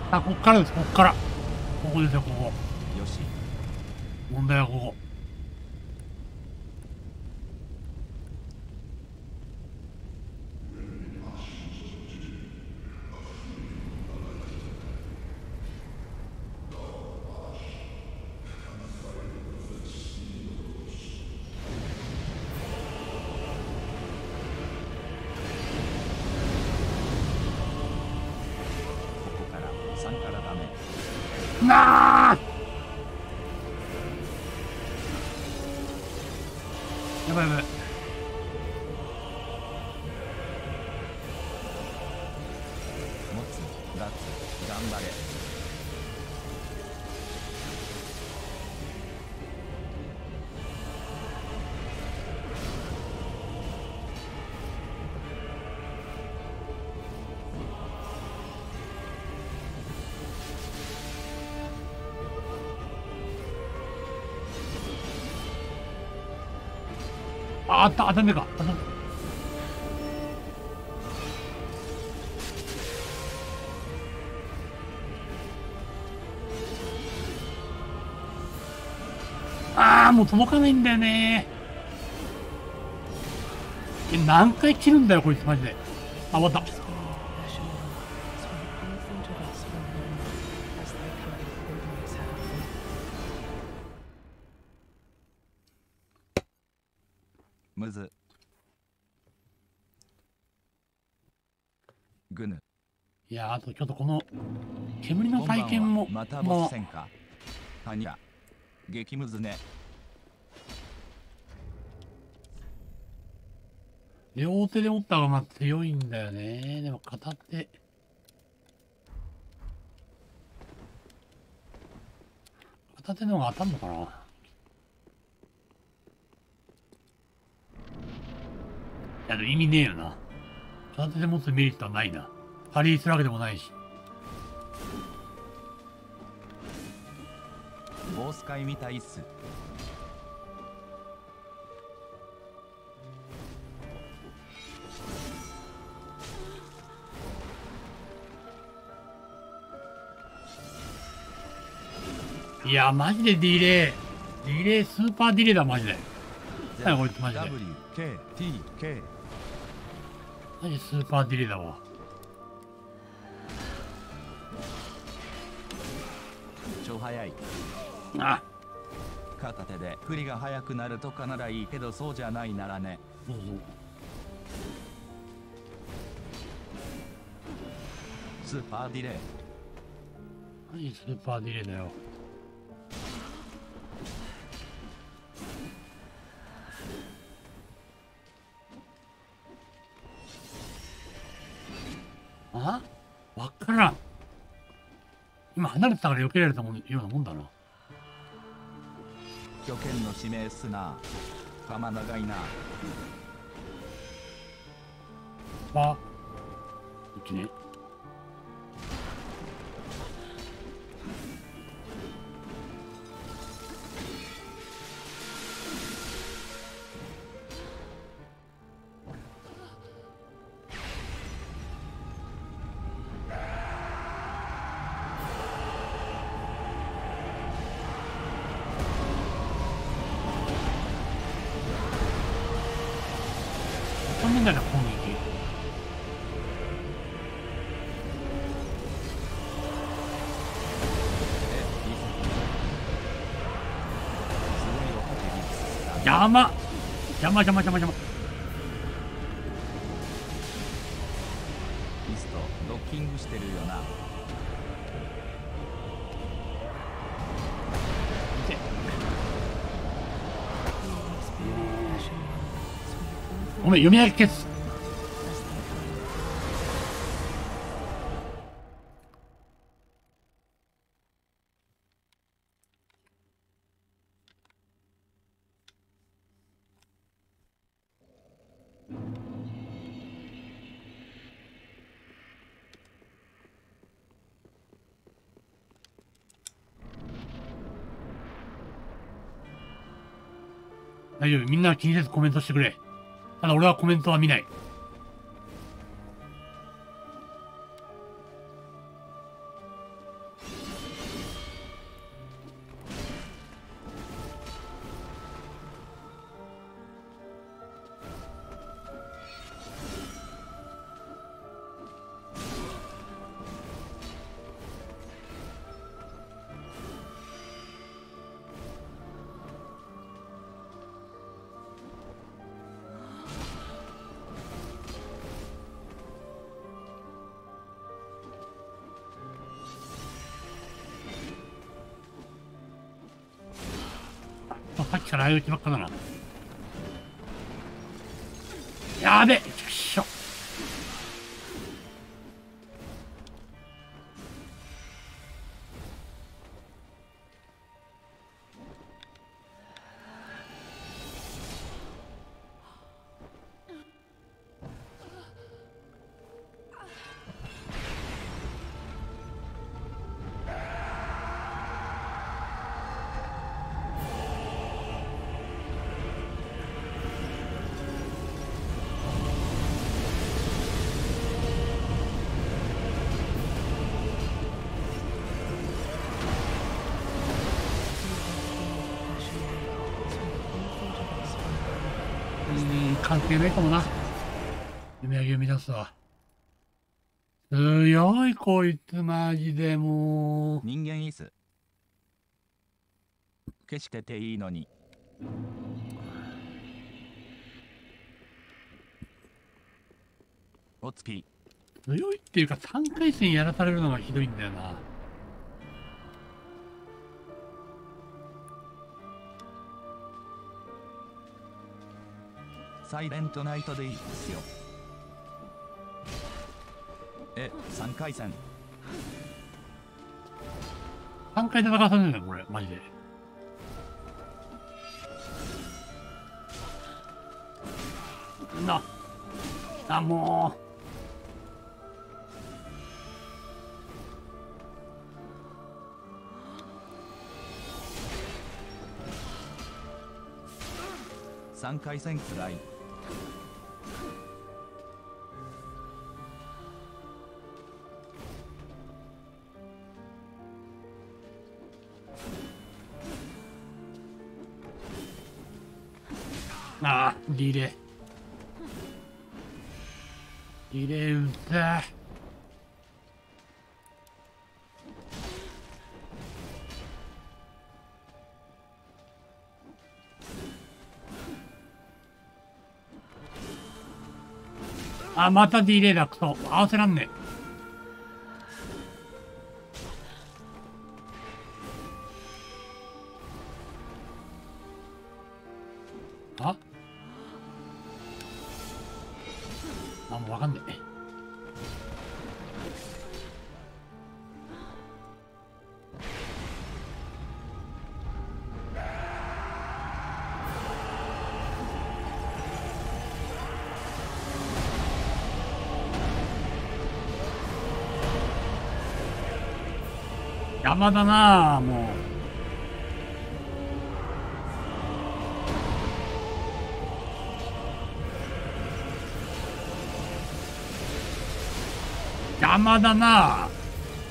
あ、こっからです、こっから。ここですよ、ここ。 よし。 問題はここ。 さんからダメ。 なあやばいやばい。 持つガッツ頑張れ。 あ、あった、あ、ダメか。あ、ダメ。ああ、もう届かないんだよね。え、何回切るんだよ、こいつ、マジで。あ、終わった。 むず。グヌ。 いやー、あとちょっとこの煙の体験もまたボス戦か。はにゃ。激ムズね。 両手で持った方がまあ強いんだよね。でも片手。片手の方が当たんのかな。いやでも意味ねえよな。片手で持つメリットはないな。パリーするわけでもないし。 ボース会みたいっす。 いやマジでディレイディレイスーパーディレイだマジで。何こいつマジで。 ダブリューケーティーケーマジスーパーディレイだわ。 超早い。 あ、 片手で振りが速くなるとかならいいけど、そうじゃないならね。 そうそう。 スーパーディレイ。 マジスーパーディレイだよ。あ？わからん。今離れてたから避けられたもんようなもんだな。 拠点の指名すな。鎌長いな。 あ、こっちね。残念だな、攻撃。邪魔邪魔邪魔邪魔邪魔。 リストドッキングしてるよな。 ごめん、読み上げ消す。大丈夫、みんな気にせずコメントしてくれ。ただ俺はコメントは見ない。 さっきから相打ちばっかだな。やべえ、ちくしょ。関係ないかもな。夢上げを乱すわ。強いこいつマジでもう。 人間椅子消してていいのに。おつき強いっていうかさんかい戦やらされるのがひどいんだよな。 サイレントナイトでいいですよ。え、さんかい戦さんかい戦わされるんだよこれマジで。なあもうさんかい戦くらい。 ああリレーリレーうざ。あ、またディレイだ、クソ。合わせらんねえ。ああ、もうわかんねえ。山だなあ、もう。邪魔だなあ。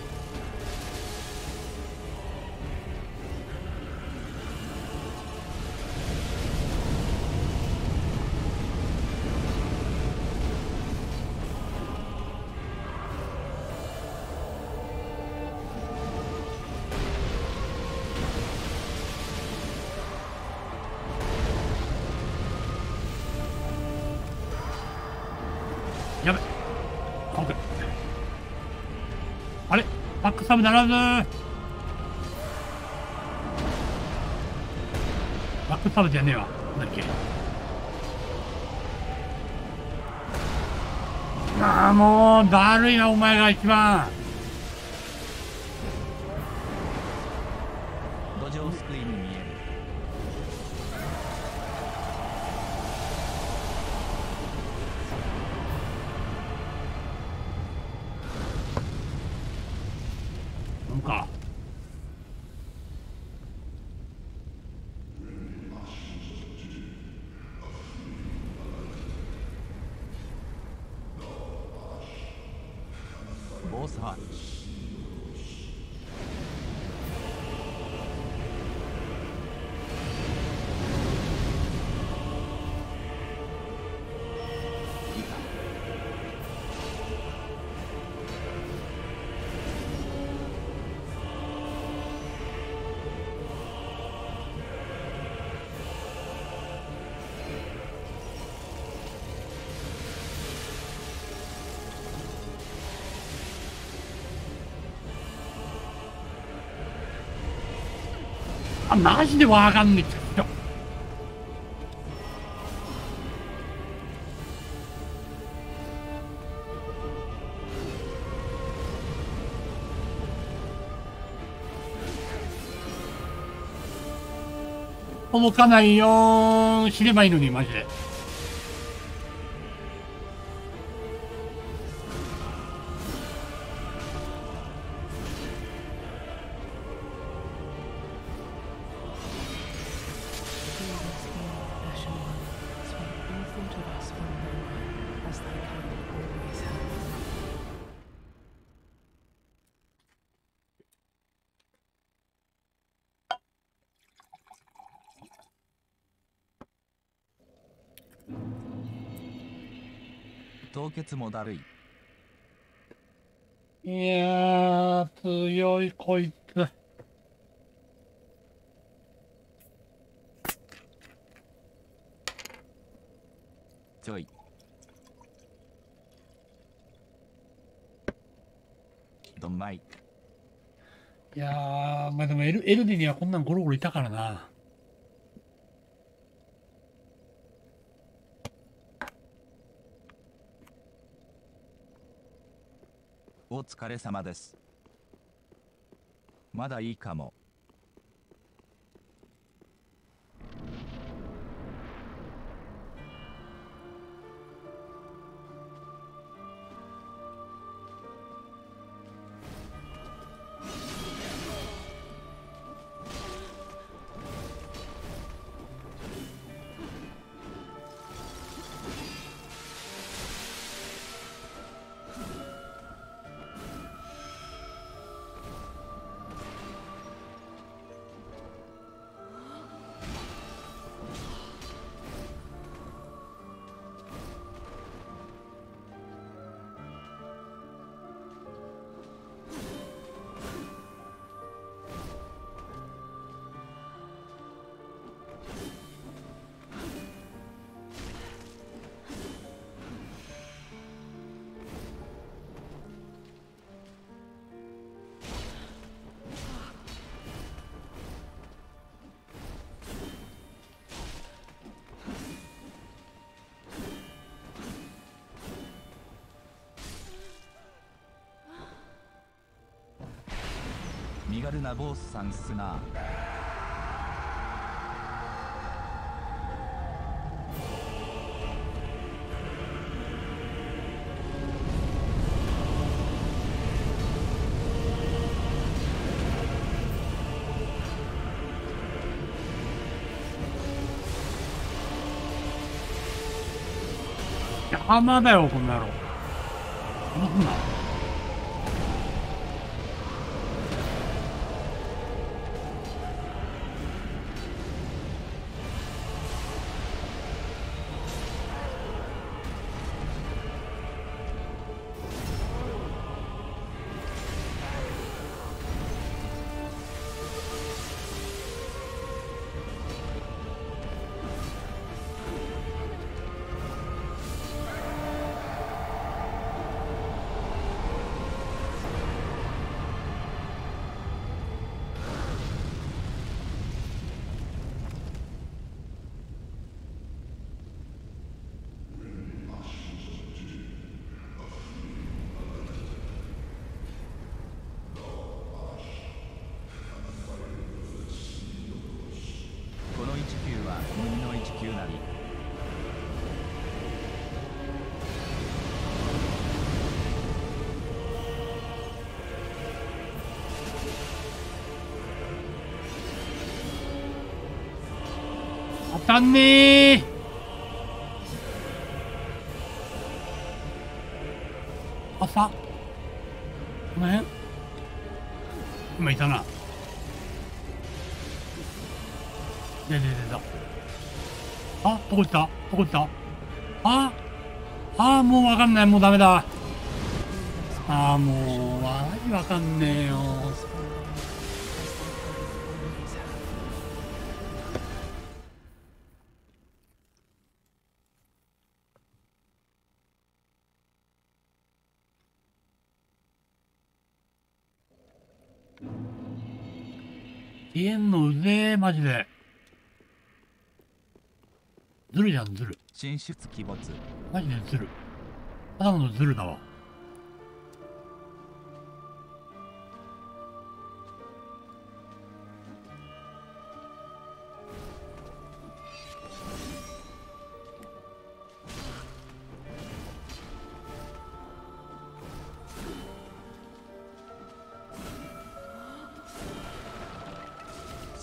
やべ。オッケー。あれバックサブならず。バックサブじゃねえわ。なんだっけ。ああ、もう、だるいな、お前が一番。 土壌スクリーンに見える。 なんか。 ボスハーあ、マジでわかんねえ。 届かないよー。死ねばいいのに、マジで。 凍結もだるい。 いやー、強い、こいつ。 ちょい。どんまい。 いやー、まあでもエル、エルディにはこんなんゴロゴロいたからな。 お疲れ様です。まだいいかも。身軽なボースさんっすな。 邪魔だよ、この野郎。なんだ。 このいちきゅうは右のいちきゅうなり。 当たんねー。朝この辺今いたな。出て出た。あ、どこ行ったどこ行ったああー、もうわかんない。もうダメだ。ああ、もう、わわかんねえよ。消えんのうぜえ、マジで。ずるじゃん、ずる。 進出鬼没。 マジでずる。ただのずるだわ。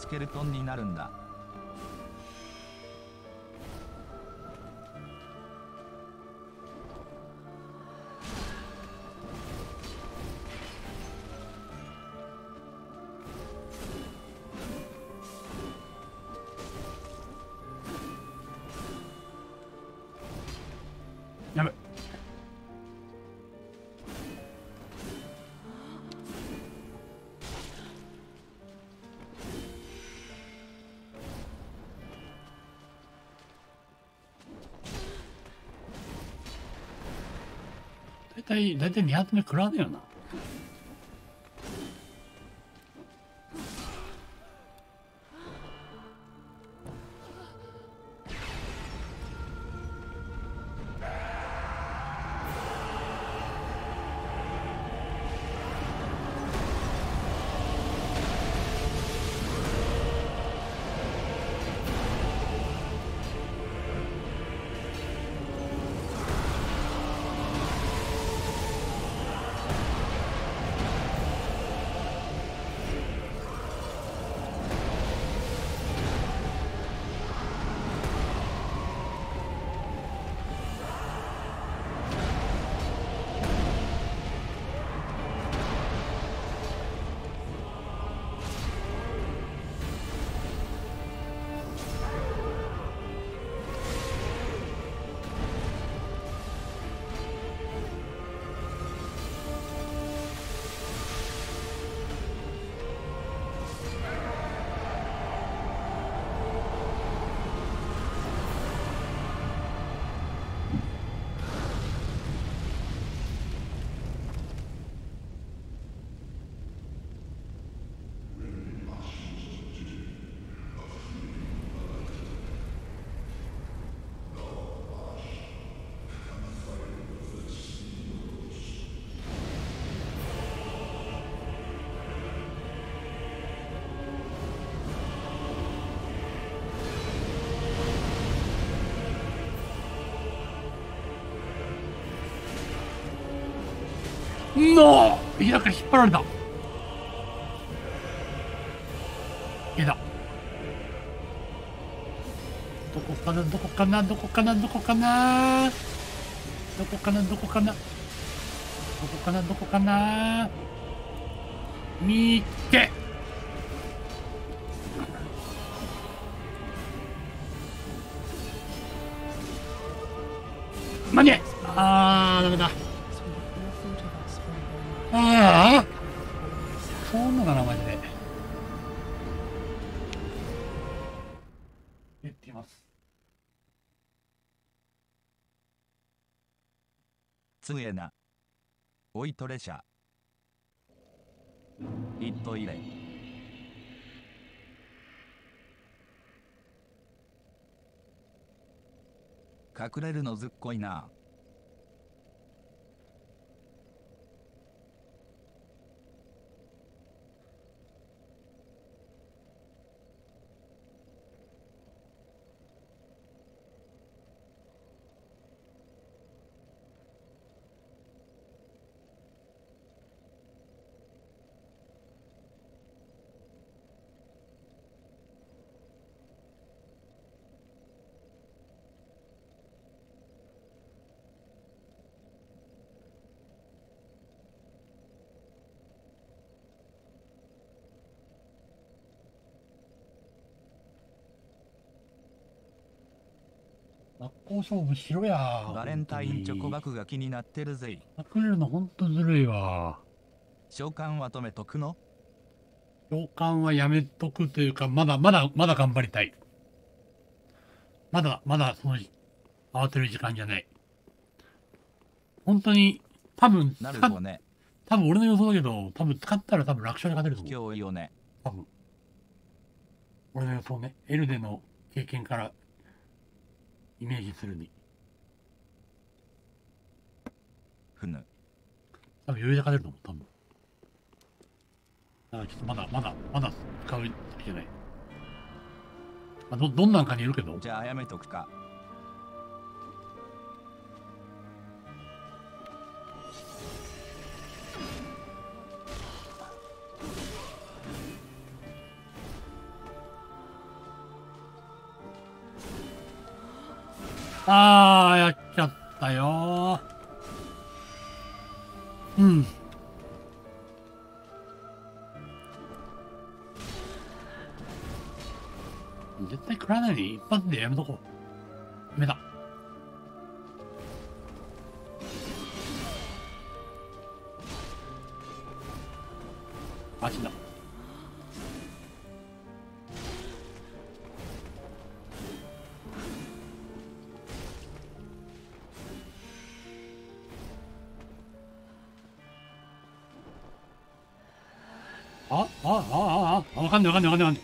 スケルトンになるんだ。 やべ。大体、大体に発目食らわねえよな。のー平から引っ張られた。いだ。どこかなどこかなどこかなどこかなどこかなどこかなどこかなどこかなみっけ。間に合い。あーダメだ。ああそんなかなマジで。言っています。 つえな。おいとれしゃ。いっといれ。隠れるのずっこいな。 真っ向勝負しろや。 バレンタインチョコバクが気になってるぜい。 隠れるのほんとずるいわ。 召喚は止めとくの？ 召喚はやめとくというか、まだまだまだ頑張りたい。まだまだその慌てる時間じゃない。本当に多分なる使っほどね。 多分俺の予想だけど、多分使ったら多分楽勝で勝てると思う。 今日よね。 多分。俺の予想ね。エルデの経験からイメージするに。 ふぬ。 多分余裕で勝てると思う。多分。だからちょっとまだまだまだ使う時じゃない。まあ、どどんなんかにいるけど。 じゃあやめとくか。 あー、やっちゃったよー。うん。絶対食らわないに一発でやめとこう。やめた。あ、死んだ。あ、あ、あ、あ、あ、わかんないわかんないわかんないわかんない。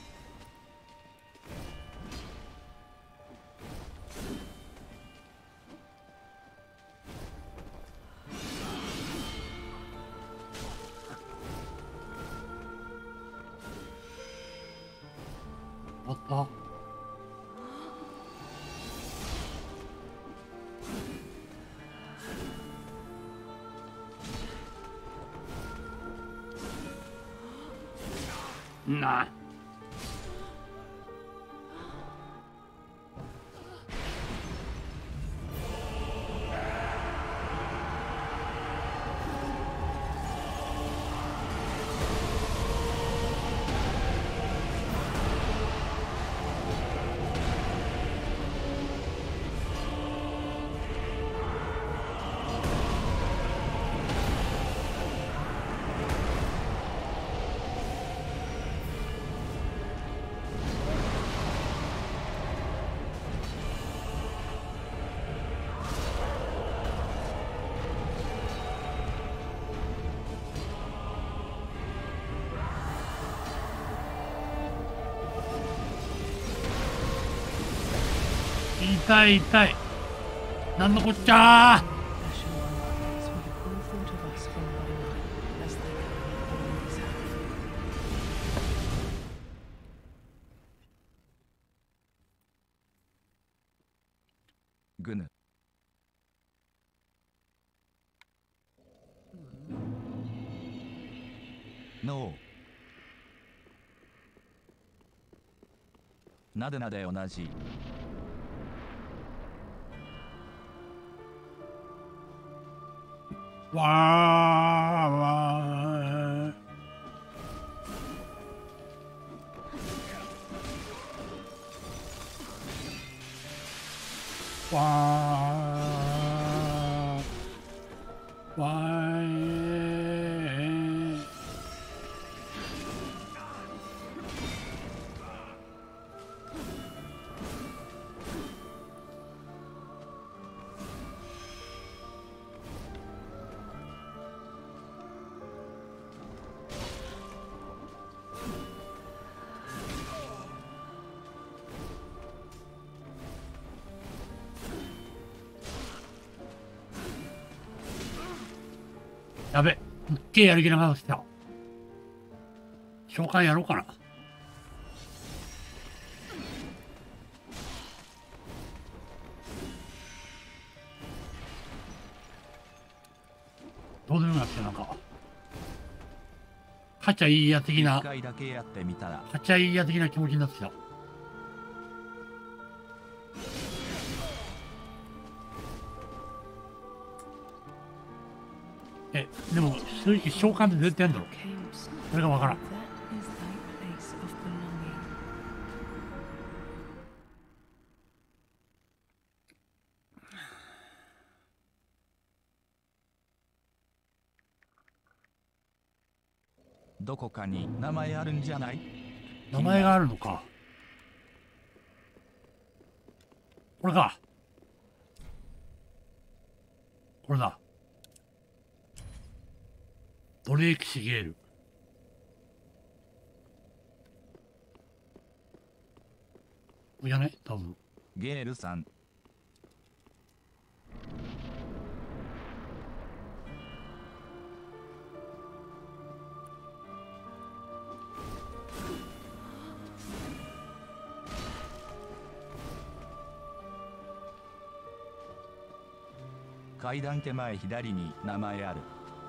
あった。なあ。痛い痛い。なんのこっちゃー。 Ashen One, sweep all thought of us from thy mind, lest they carry all these heavy. グヌ。ノー。なでなで同じ。 わーわー。わー。わー。やべ、すっげえやる気なくなってきた。召喚やろうかな。どうでもよくなって、なんか。勝っちゃいいや的な、 一回だけやってみたら。 勝っちゃいいや的な気持ちになってきた。え、でも、正直召喚って絶対やんだろ。 Camps, それがわからん。 that is thy place of belonging. どこかに名前あるんじゃない？ 名前があるのか。これか。これだ。ドレーキシゲール。これじゃね多分。 ゲールさん。階段手前左に名前ある。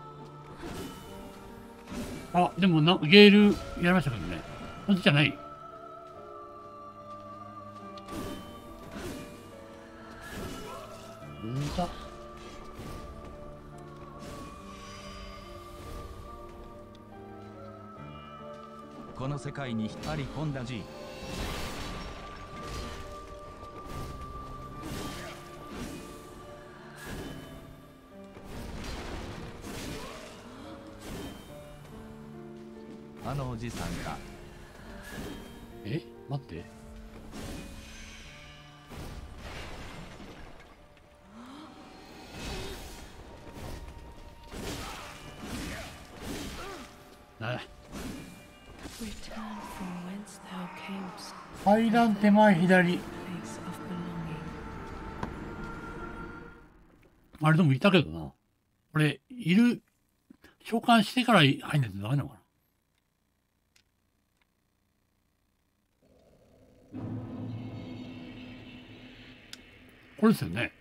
あ、でもな、ゲールやりましたけどね。そっちじゃない。 うんだ。 この世界に引っ張り込んだ G。 あのおじさんか。 え、待って。な Return from whence thou camest, 階段手前左。 place of belonging. あれでもいたけどな。これ、いる、召喚してから入んないとダメなのかな。これですよね。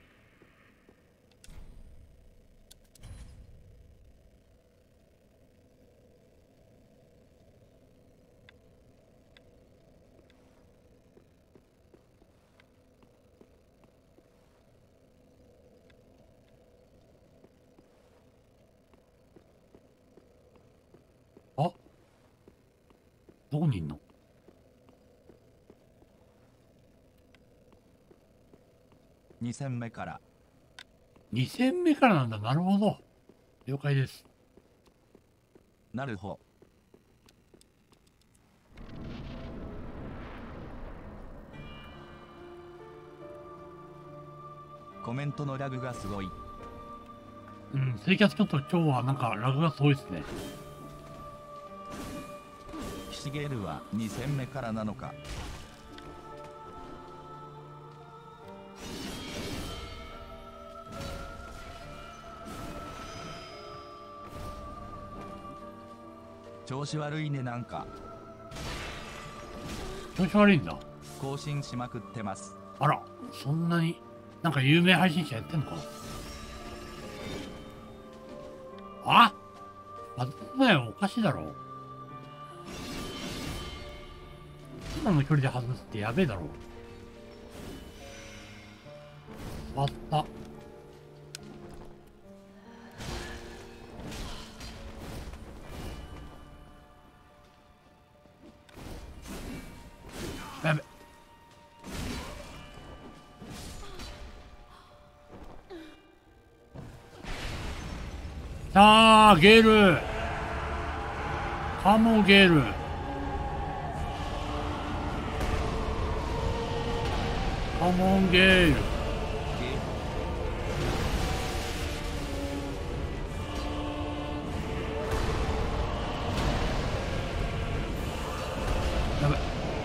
あ、どこにいんの？ に戦目から。 に戦目からなんだ。なるほど。了解です。 なるほ。コメントのラグがすごい。 うん、ツイキャスちょっと今日はなんかラグがすごいですね。 キシゲールはに戦目からなのか。調子悪いね。なんか調子悪いんだ。 更新しまくってます。 あら、そんなになんか有名配信者やってんのかな。あ、外すなよ。おかしいだろ。今の距離で外すってやべえだろ。あった。やべ。さあ、ゲール。カモゲール。カモンゲール。やべ。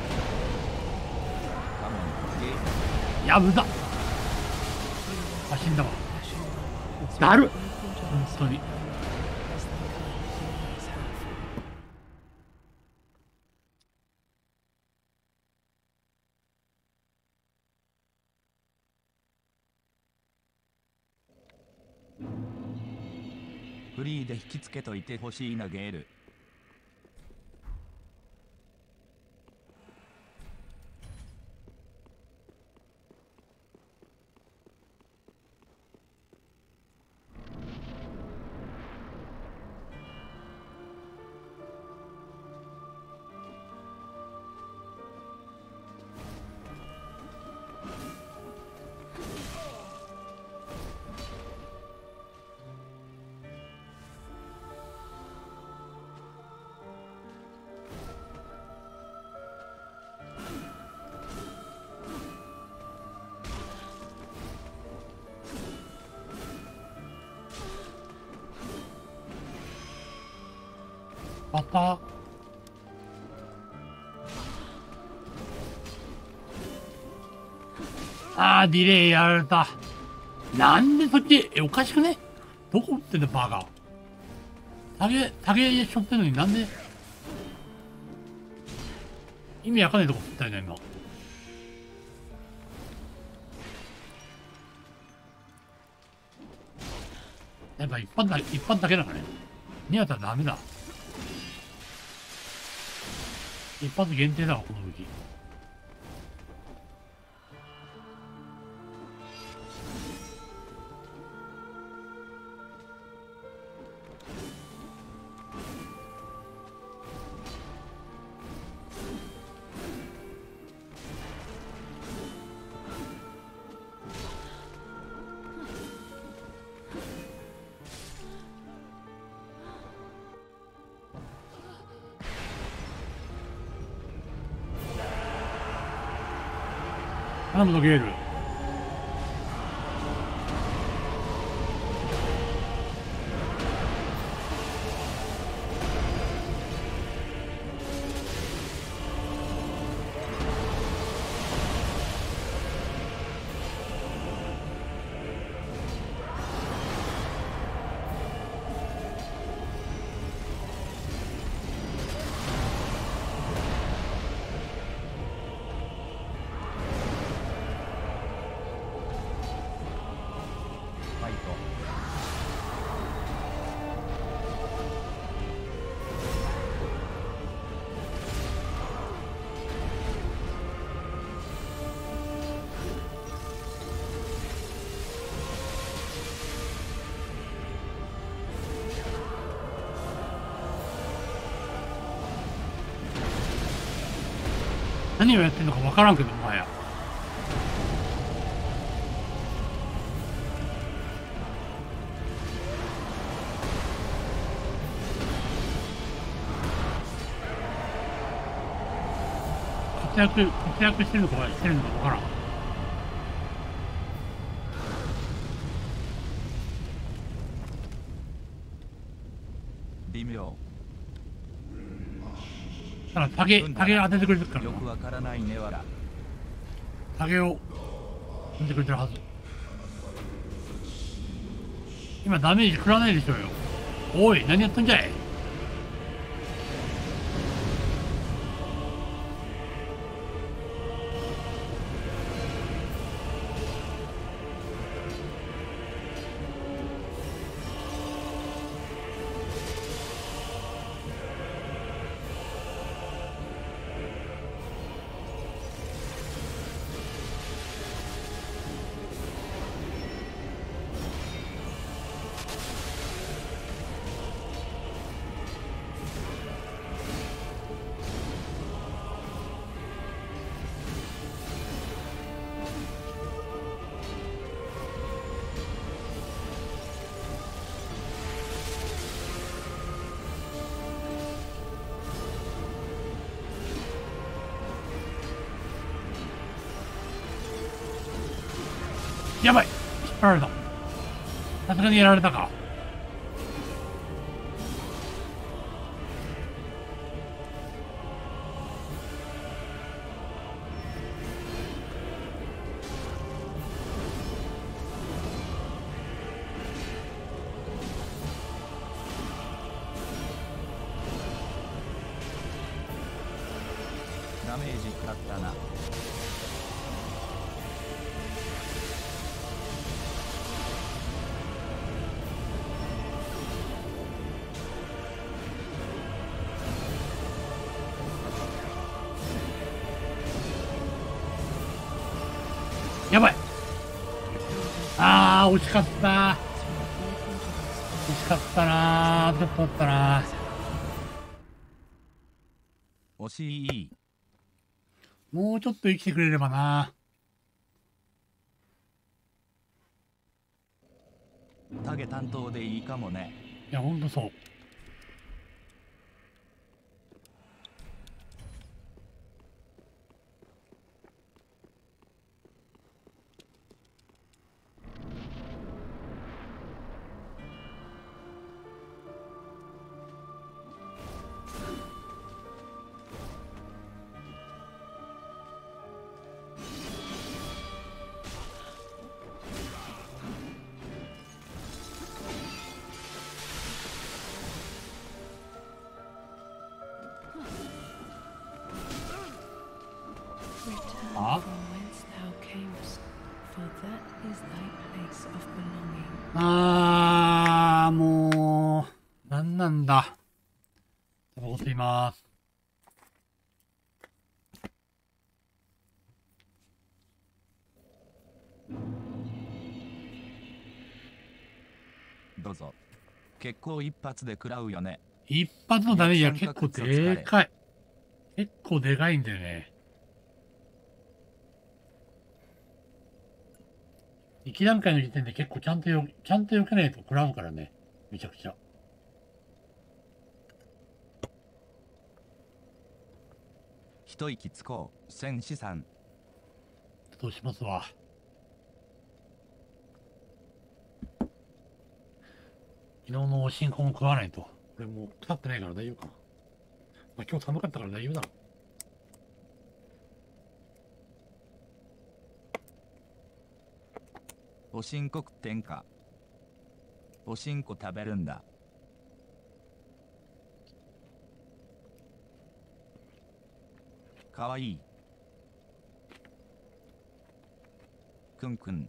カモンゲー。 やぶだ。あ、死んだわ。だる。本当に。 フリーで引きつけといてほしいな。ゲール。また。あー、ディレイやられた。なんでそっち、え、おかしくね？どこ打ってんだ、バカ。タゲ、タゲしょってんのになんで意味わかんないとこ打ったよね、今。やっぱ一般だ、一般だけだからね。にやったらダメだ。一発限定だわ、この武器。 頼むぞゲール。 ファイト。 何をやってんのか分からんけど、もはや。活躍、活躍してるのかしてるのか分からん。 微妙。 ただ、タゲ、タゲ当ててくれてるからよくな。 わからないねわら。 タゲを踏んでくれてるはず。今ダメージ食らわないでしょうよ。おい、何やったんじゃい。やばい、引っ張られた。さすがにやられたか。 ダメージ食らったな。 やばい。あー、惜しかった。惜しかったなー。ちょっとだったなー。 惜しい。 もうちょっと生きてくれればな。 タゲ担当でいいかもね。 いや、ほんとそう。 Return Ah? from whence thou camest, for that is thy place of belonging. あー、もう、なんなんだ。タバコ吸います。 どうぞ。結構一発で食らうよね。 一発のダメージは結構でかい。結構でかいんだよね。一段階の時点で結構ちゃんとよ、ちゃんと避けないと食らうからね。めちゃくちゃ。 一息つこう、戦士さん。 としますわ。昨日のおしんこも食わないと。これもう腐ってないから大丈夫かな。まあ今日寒かったから大丈夫だろおしんこ食ってんか。おしんこ食べるんだ。かわいい。くんくん。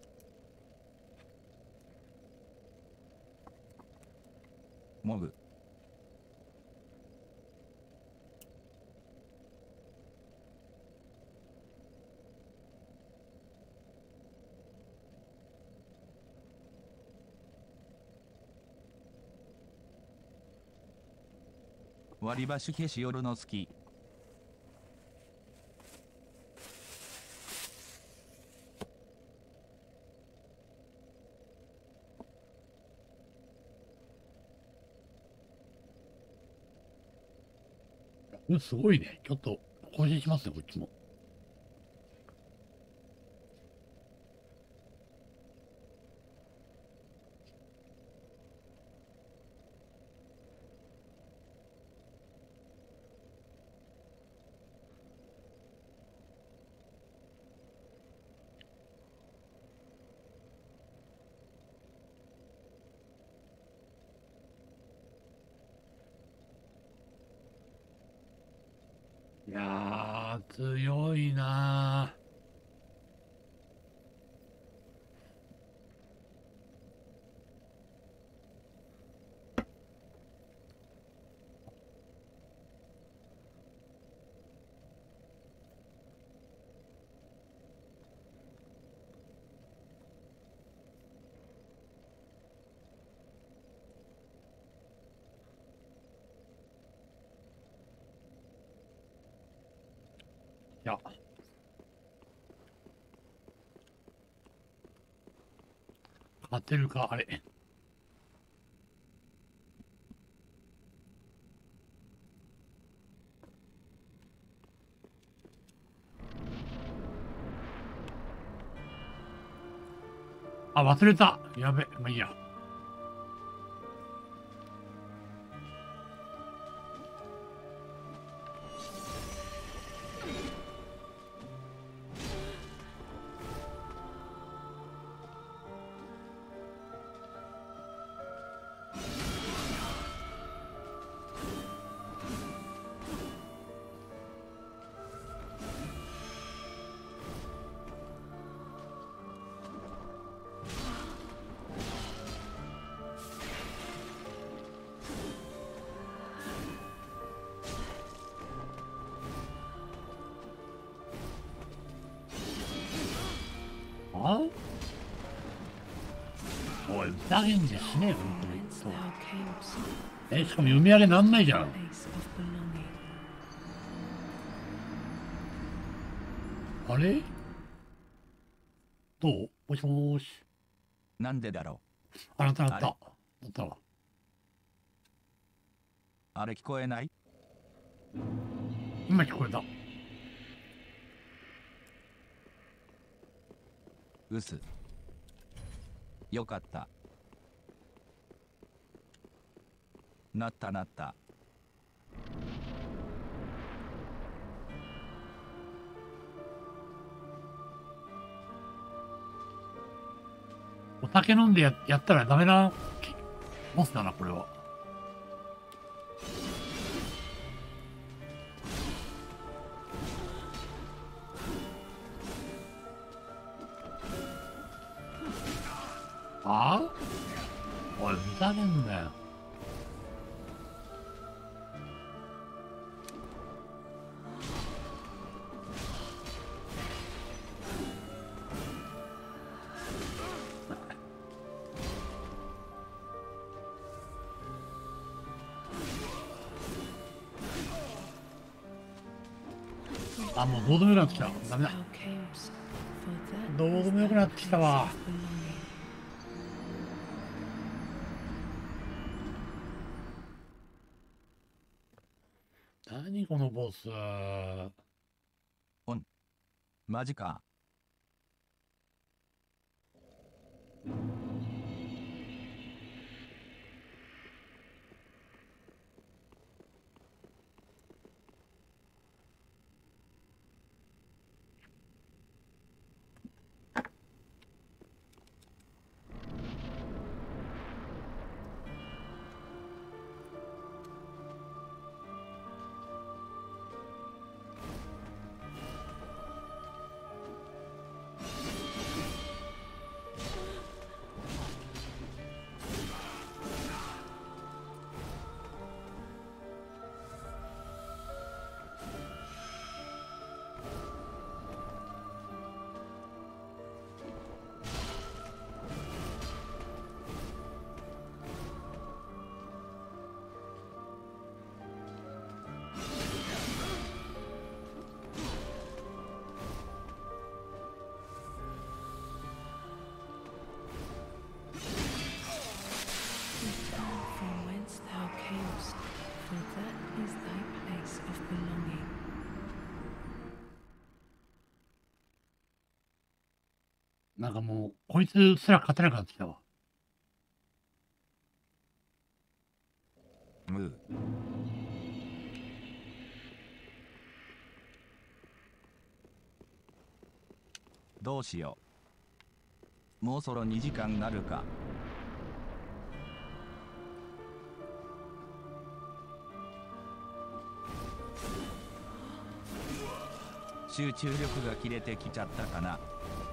もぐ。割り箸消し夜の好き。 う。うん、すごいね。ちょっと更新しますね、こっちも。いやー、強いなー。いや。勝てるか、あれ。あ、忘れた。やべ、まあいいや。あおい、ふざけんじゃしねえよ、本当に。 Hence そう thou camest, え、しかも読み上げなんないじゃん。 place of belonging. あれどうもしもーし。 なんでだろあなたなった。 あれなったわ。 う。あれ聞こえない？ 今聞こえた。 うす。よかった。なったなった。 お酒飲んでややったらダメなボスだな、これは。ああおい、ふざけんなよ。あ、もうどうでもよくなってきた。ダメだ。 Thou camest, for that どうでもよくなってきたわ。 of belonging. 何このボス。 マジか。 なんかもう、こいつすら勝てなくなってきたわ。 ムー。どうしよう。もうそろにじかんなるか。集中力が切れてきちゃったかな。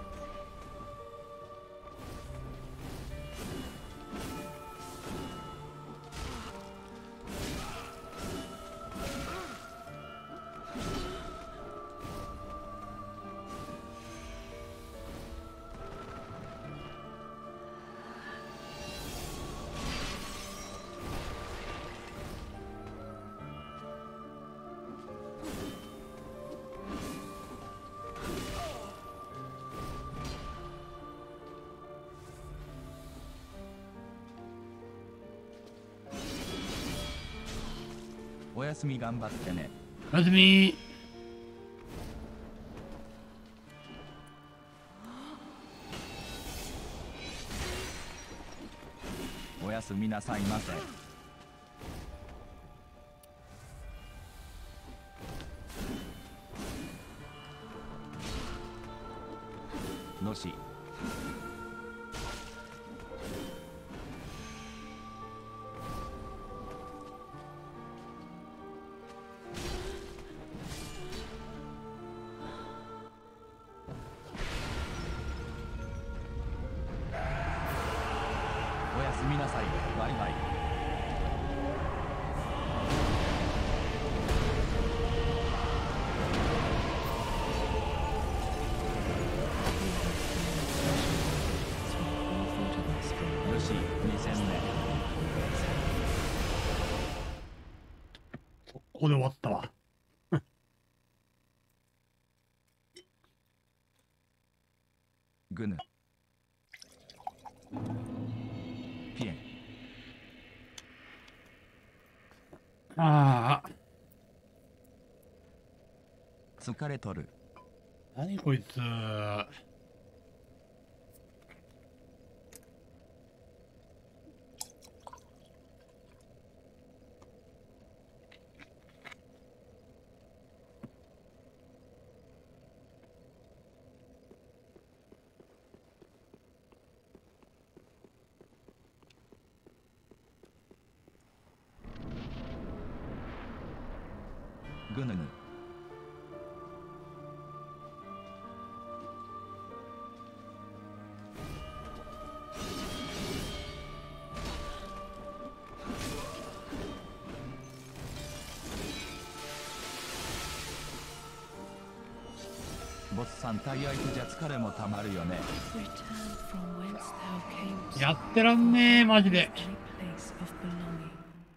おやすみ、頑張ってね。 おやすみ。 おやすみなさいませ。のし。おやすみなさい。バイバイ。よし、にせんめ。 ここで終わったわ。 グヌ。ピエン。 ああ。 疲れとる。 何こいつ。 グヌヌ。ボスさん対相手じゃ疲れもたまるよね。 Return from whence thou camest. やってらんねえ、マジで。 Any place of belonging.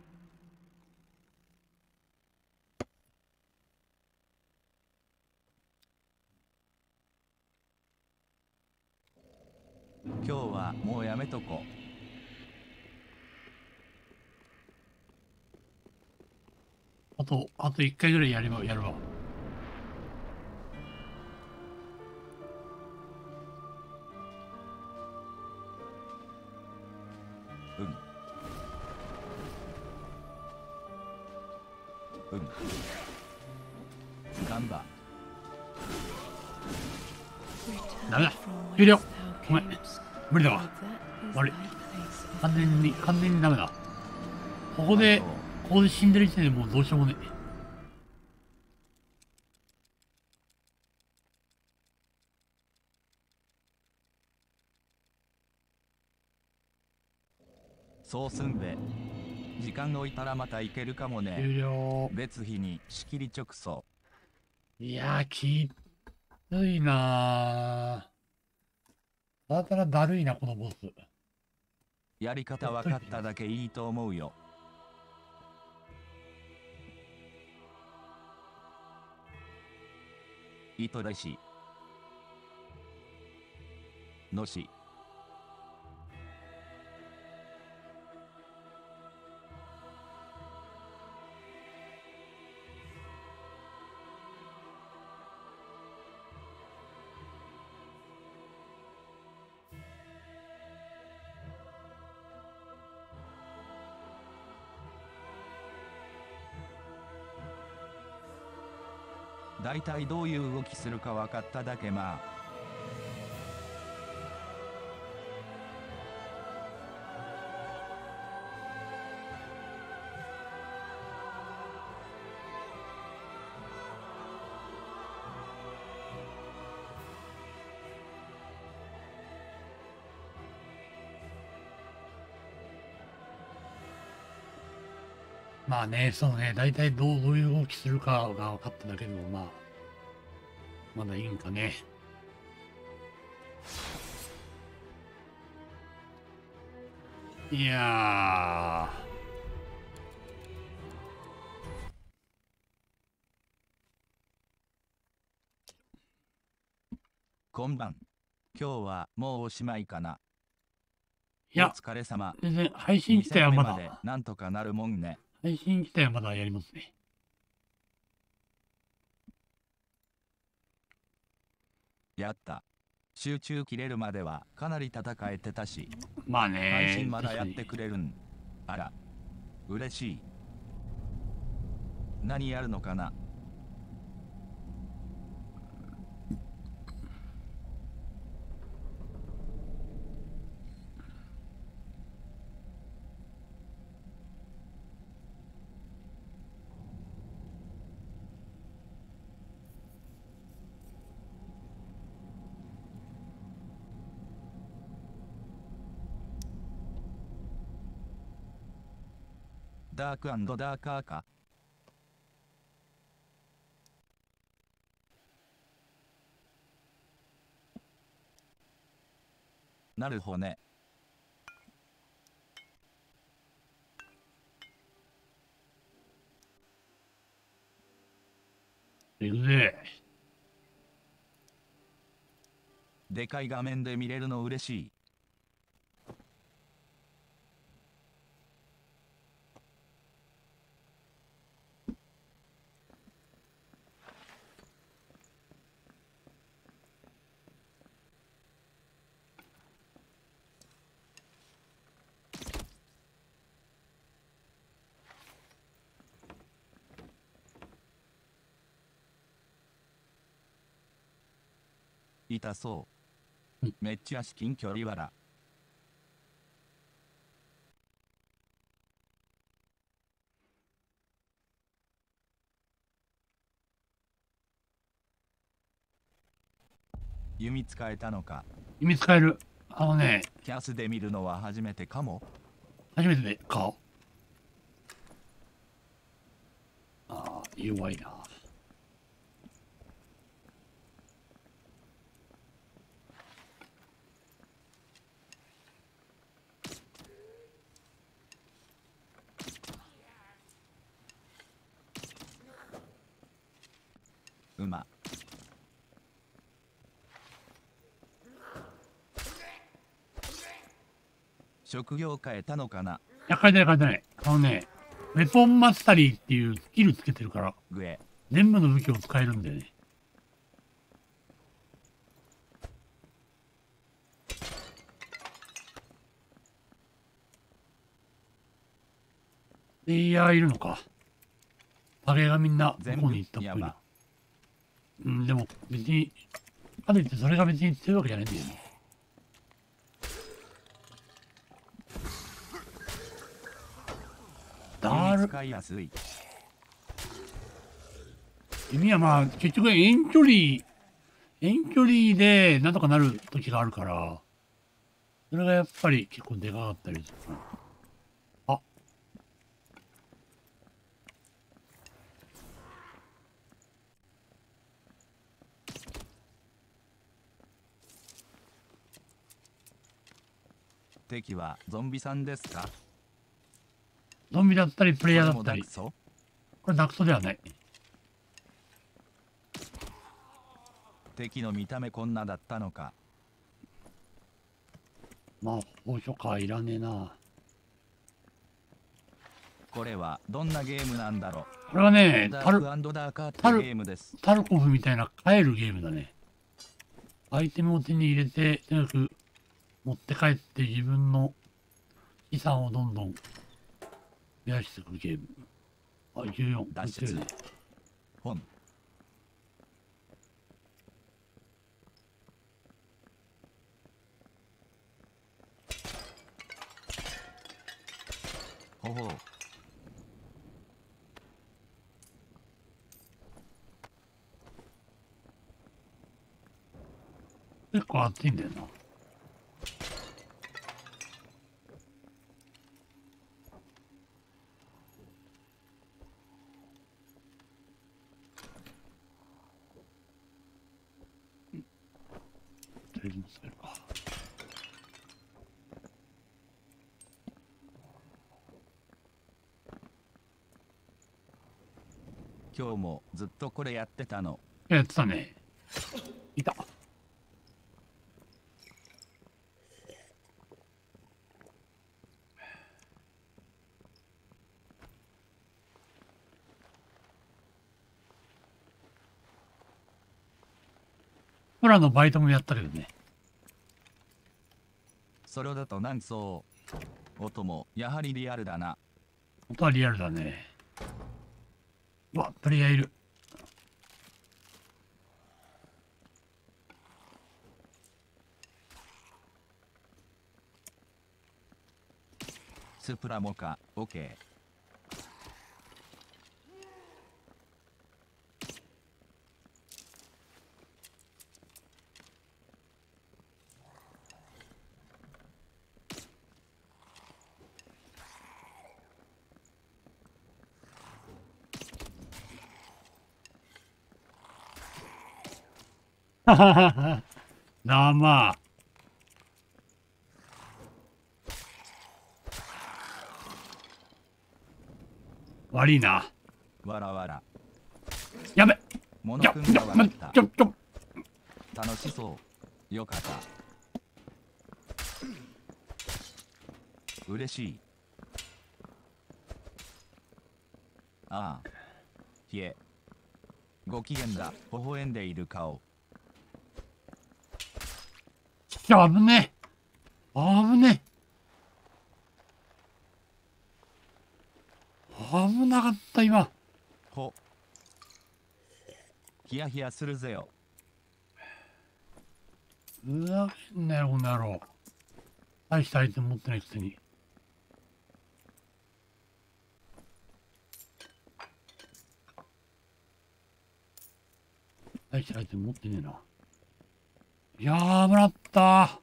今日はもうやめとこ。 あと、あと一回ぐらいやれば、やるわ。 うんうんガンバ。 ダメだ。 From 終了。 whence thou ごめん。 camest. 無理だ For わ。 that is 悪い。 thy place of 完全に、完全にダメだ。ここで、ここで死んでる時点でもうどうしようもねえ。 そうすんべ。時間置いたらまた行けるかもね。 終了。 別日に仕切り直送。 いやー、きついなー。ただただだるいな、このボス。 やり方分かっただけいいと思うよ。糸出し。のし。 だいたいどういう動きするか分かっただけ。まあまあね、そのね、大体どう、どういう動きするかが分かっただけでも、まあ、まだいいんかね。いやこんばん。今日はもうおしまいかな。 いやお疲れ様。 ー、全然配信自体はまにせんめまでだ、 なんとかなるもんね。 配信自体はまだやりますね。 やった。集中切れるまではかなり戦えてたし、 まあね、 配信まだやって確かくれるん。あら、嬉しい。何やるのかな。ダーク&ダーカーか。なるほどね。 に。行くぜ。 でかい画面で見れるの嬉しい。痛そう。めっちゃ至近距離わら。弓使えたのか。 弓使える。あのね、 キャスで見るのは初めてかも。 初めてでか。ああ、弱いな。 馬。職業変えたのかな。 いや、書いてない書いてない。あのね、ウェポンマスタリーっていうスキルつけてるから、 グエ。 全部の武器を使えるんだよね。プレイヤーいるのか。パゲがみんな向全部こうに行ったっぽい山な。うん、でも別に、かといってそれが別に強いわけじゃないんだよね。ダー弓ル、 使いやすい。 弓はまあ結局遠距離、遠距離でなんとかなる時があるから、それがやっぱり結構でかかったりする。あ、 敵はゾンビさんですか。 ゾンビだったりプレイヤーだったり。 これもダクソ。 これダクソではない。 敵の見た目こんなだったのか。 まあ、報奨かいらねえな。 これはどんなゲームなんだろこれはう。 ね、タル、 ダーク&ダーカーってタルゲームです。 タルコフみたいな帰るゲームだね。アイテムを手に入れて、とにかく持って帰って自分の資産をどんどん増やしていくゲーム。あ、じゅうよん。 脱出ね。 本。 ほほう。 結構暑いんだよな。とりあえず乗せるか。 今日もずっとこれやってたの。 やってたね。いた。空のバイトもやったけどね。 それだとなんそう。音もやはりリアルだな。 音はリアルだね。うわ、プレイヤーいる。 スプラモか、オッケー。 はははは。なあまあ。悪いな。 わらわら。 やべ。 モノちょ、ちょ、 君がま笑ったち。ょ、ちょ。 楽しそう。よかった。嬉しい。ああ。ひえ。ご機嫌だ。微笑んでいる顔。 ちょ、危ねえ。危ねえ。危なかった、今。 ほ。ヒヤヒヤするぜよ。 ふざけんなよ、この野郎。大したアイテム持ってないくせに。大したアイテム持ってねえな。いやー、危なかった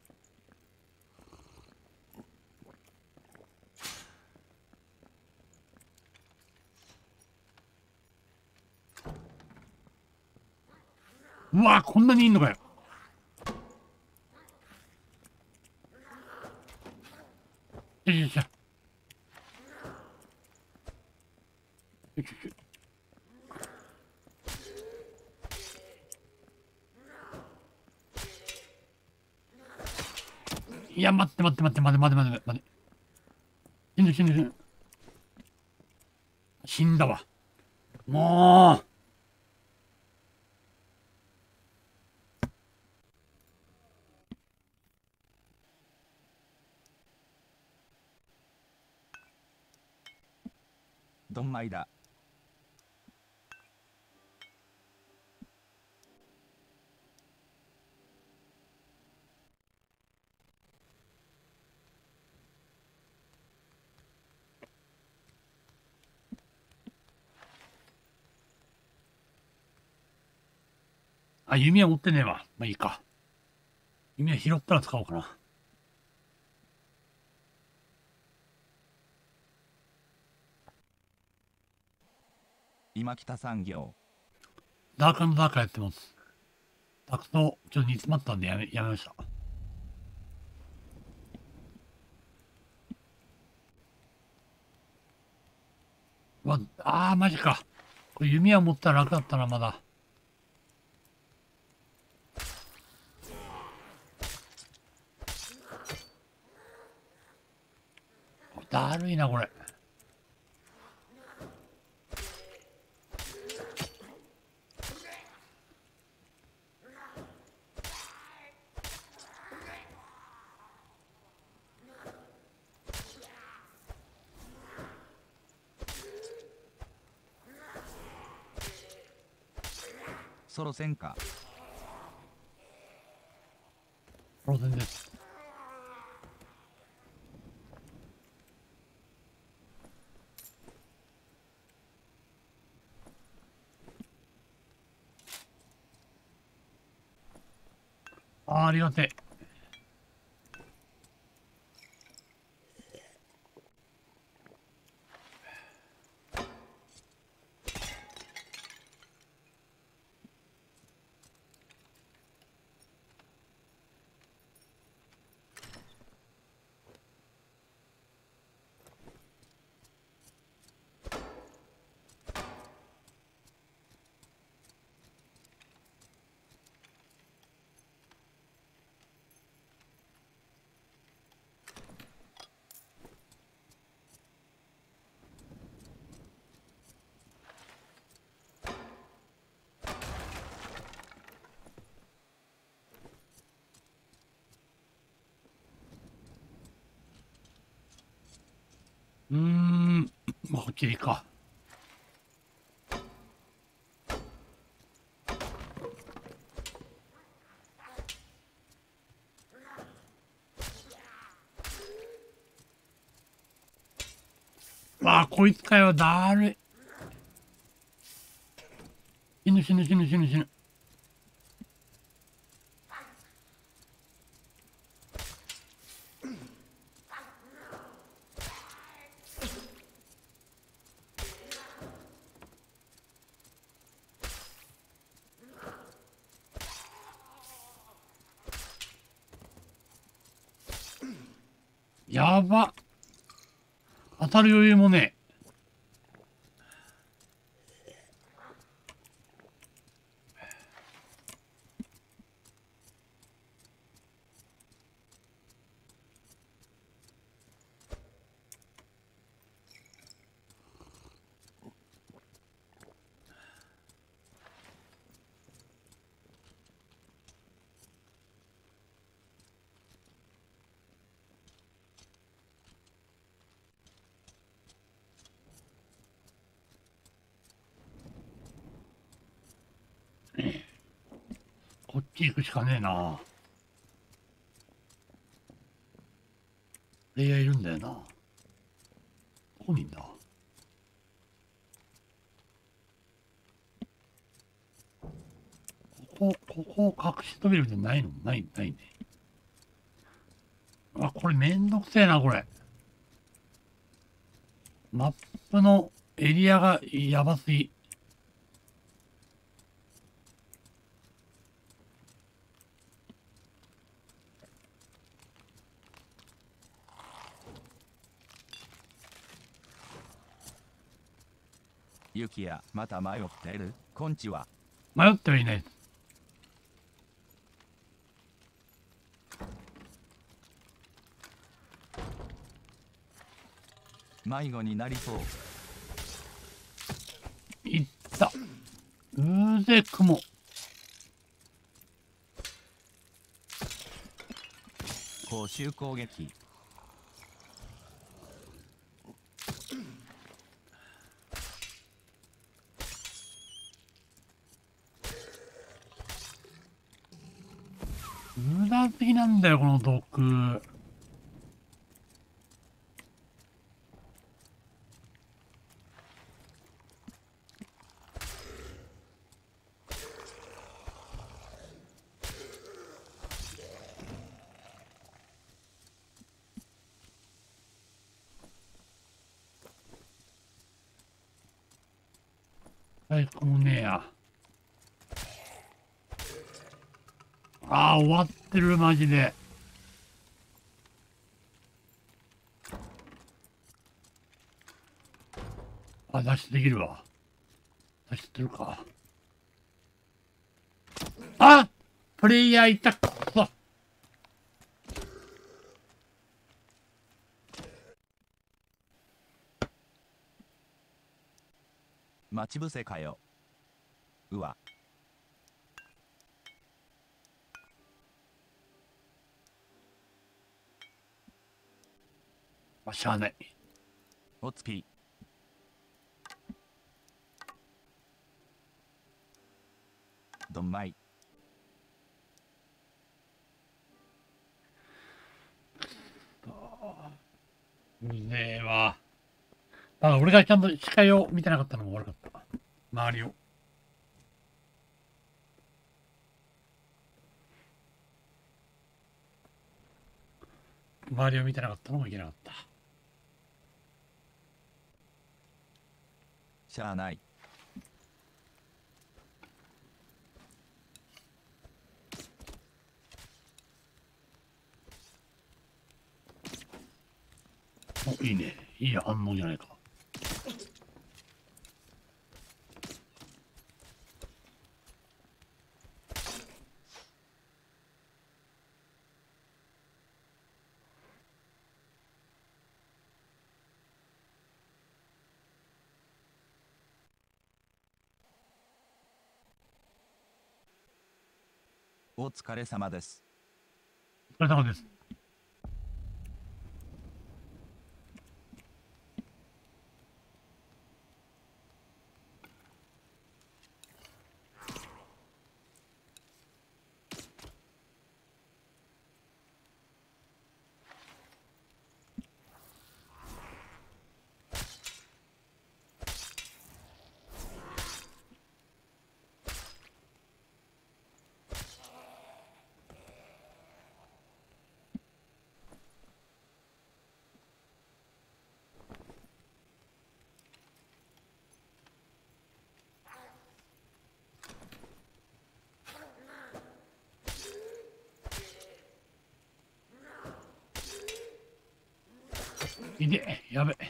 ー。うわー、こんなにいんのかよ。よいしょよいしょ。よいしょよいしょ。いや、待って待って待って待って待って待って待って。死ぬ死ぬ死ぬ。死んだわ。もう。 どんまいだ。 あ、弓は持ってねえわ。まあいいか。弓は拾ったら使おうかな。 今北産業。 ダークダーカーやってます。タクト、ちょっと煮詰まったんでやめ、やめました。うわ、あー、マジか。これ弓は持ったら楽だったな、まだ。だるいな、これ。 ソロ戦か。 当然です。 ありがてえ。うーん、まあ、こっちでいいか。わあ、こいつかよ、だるい。死ぬ死ぬ死ぬ死ぬ死ぬ。やば。当たる余裕もねえ。こっち行くしかねえな。プレイヤーいるんだよな。どこにいんだ。ここ、ここを隠し扉じゃないのない、ないね。あ、これめんどくせえな、これ。マップのエリアがやばすぎ。 ユキヤ、また迷ってる？こんちは。 迷ってはいないです。 迷子になりそう。 いった。うぜ雲。 公衆攻撃。 無駄すぎなんだよ、この毒。最高もねえや。ああ、終わってる、マジで。あ、脱出できるわ。脱出ってるか。あ、プレイヤーいた、くそ。 待ち伏せかよ。うわ。 まあ、しゃあない。 おつき。どんまい。 うぜえわ。ただ俺がちゃんと視界を見てなかったのが悪かった。周りを。 周りを見てなかったのもいけなかった。 しゃあない。 お、いいね。いい反応じゃないか。 お疲れ様です。 お疲れ様です。いで、やべ。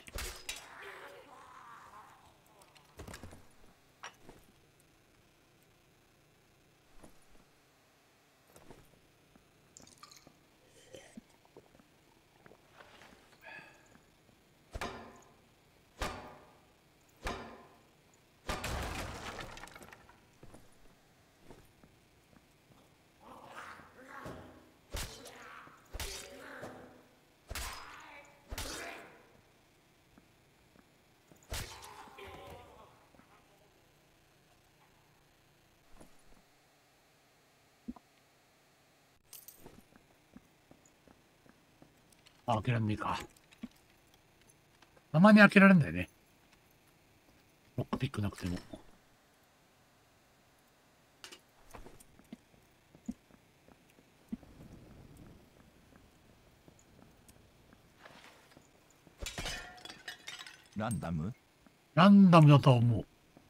あ、開けらんねえか。たまに開けられんだよね。ロックピックなくても。 ランダム？ ランダムだと思う。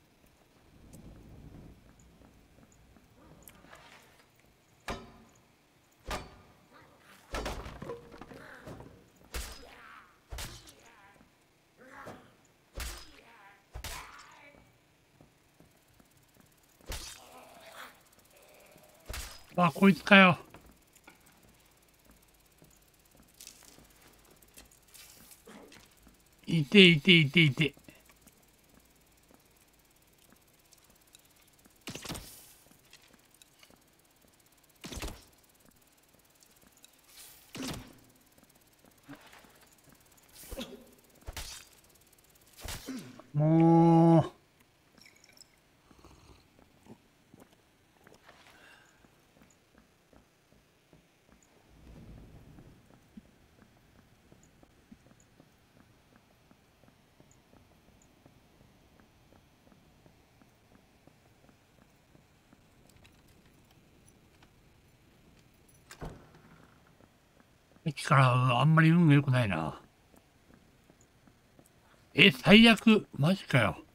あ、こいつかよ。いていていていて。もう。駅からあんまり運が良くないな。え、最悪。マジかよ。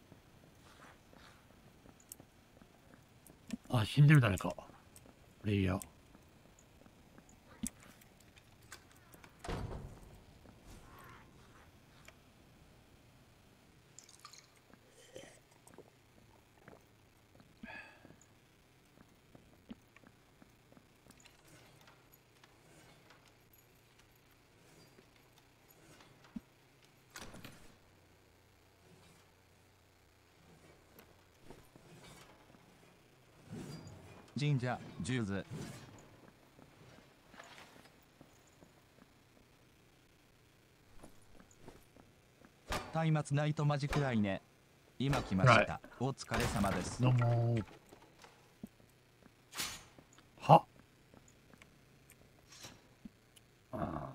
あ、死んでる誰か。プレイヤー。 神社、ジューズ。松明ナイトマジクライネ。今来ました。お疲れ様です。 どうもー。はあ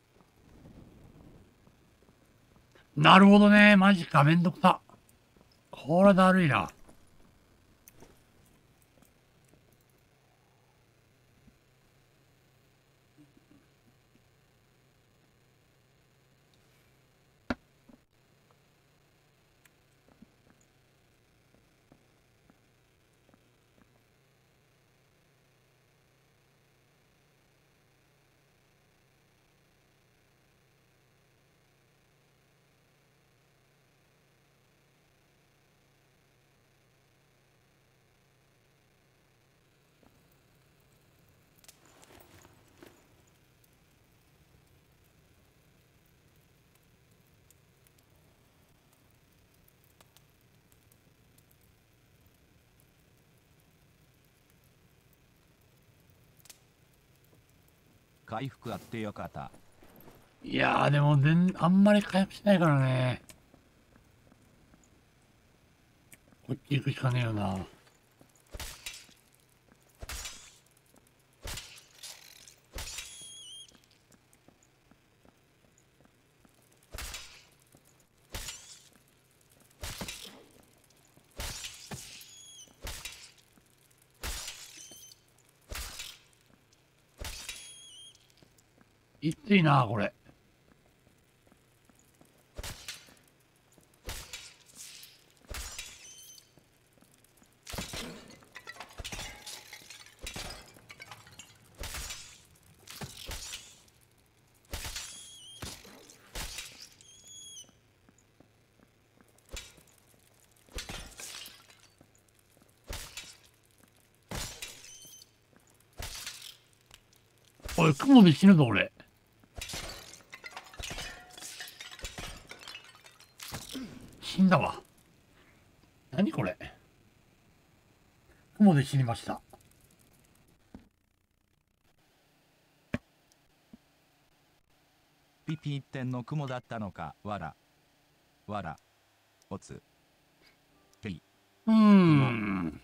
なるほどね。マジか。めんどくさ。 これだるいな。 回復あってよかった。 いやーでも全あんまり回復しないからね。こっち行くしかねえよな。きついなこれ。おい、雲で死ぬぞ俺。死んだわ。何これ。雲で死にました。 ピピ一点の雲だったのか。わらわらおつピうーん。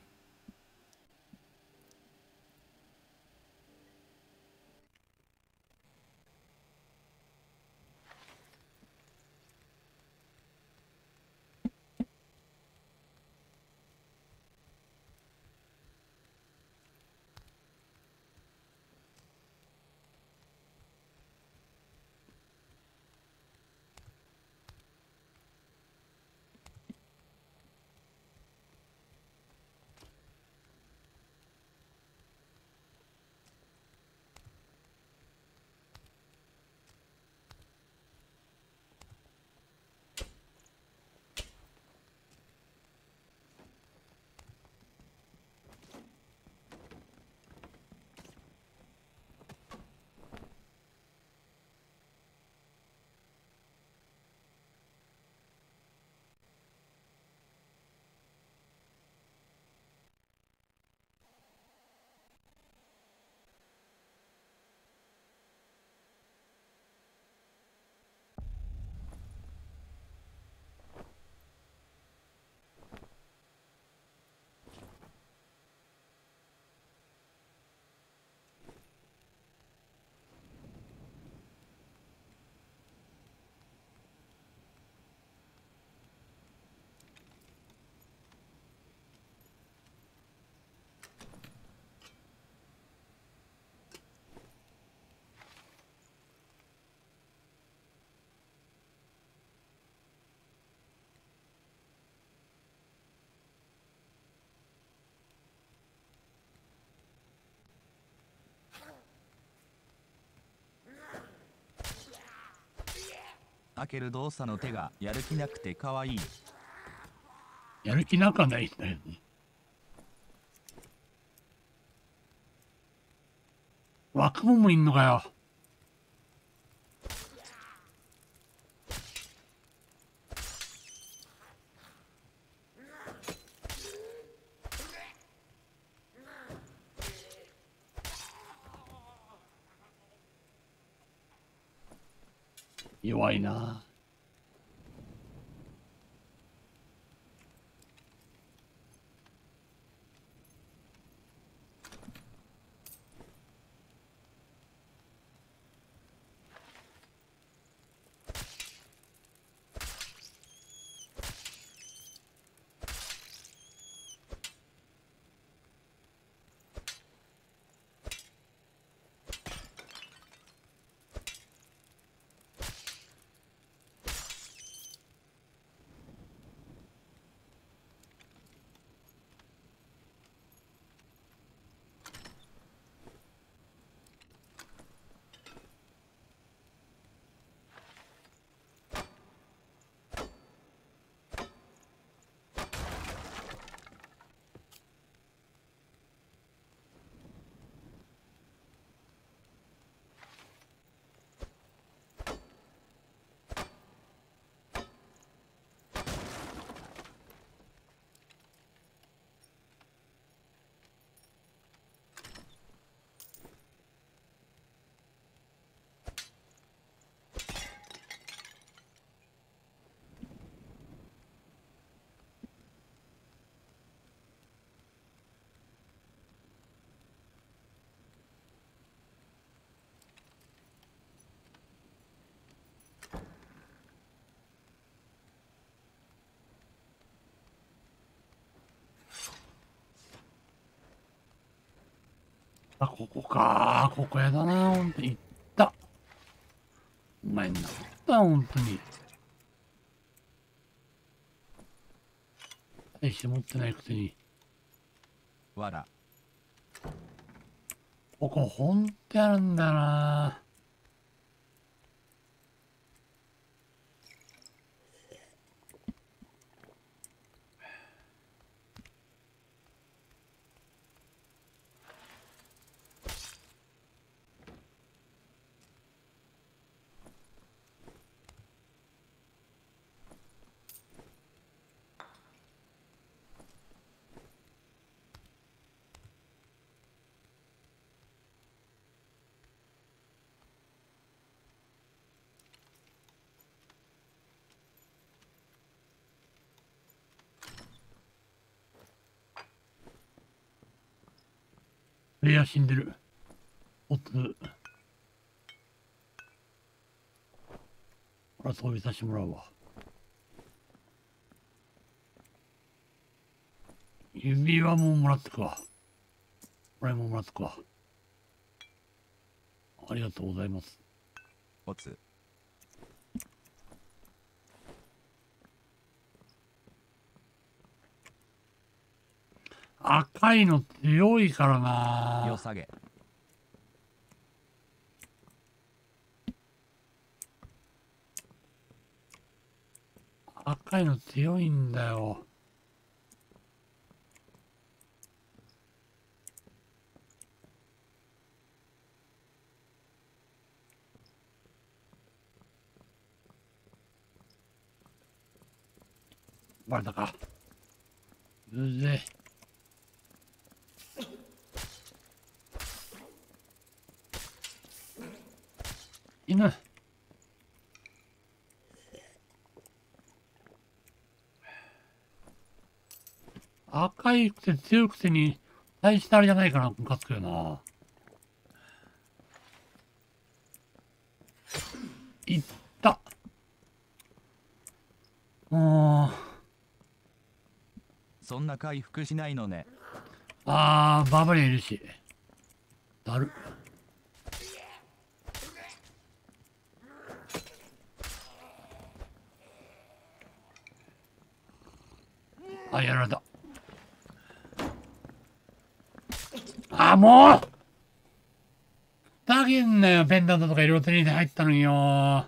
開ける動作の手がやる気なくてかわいい。 やる気なんかないんだよね。枠ももいんのかよ。弱いな。 あ、ここか。ここやだな、ほんとに。行った。お前なんだ、ほんとに。大して持ってないくせに。 わら。 ここほんとやるんだよな。プレイヤー死んでる。おつ。ほら、装備させてもらうわ。指輪ももらってくわ。これももらってくわ。ありがとうございます。 おつ。 赤いの強いからな。 よさげ。 赤いの強いんだよ。バレたか。うぜえ。犬。赤いくて強くてに、大したあれじゃないかな、ムカつくよな。いった。もう。 そんな回復しないのね。 あー、バーバリアンいるし。だる。あ、やられた。あ、もうだげんなよ、ペンダントとかいろいろ手に入ったのによ。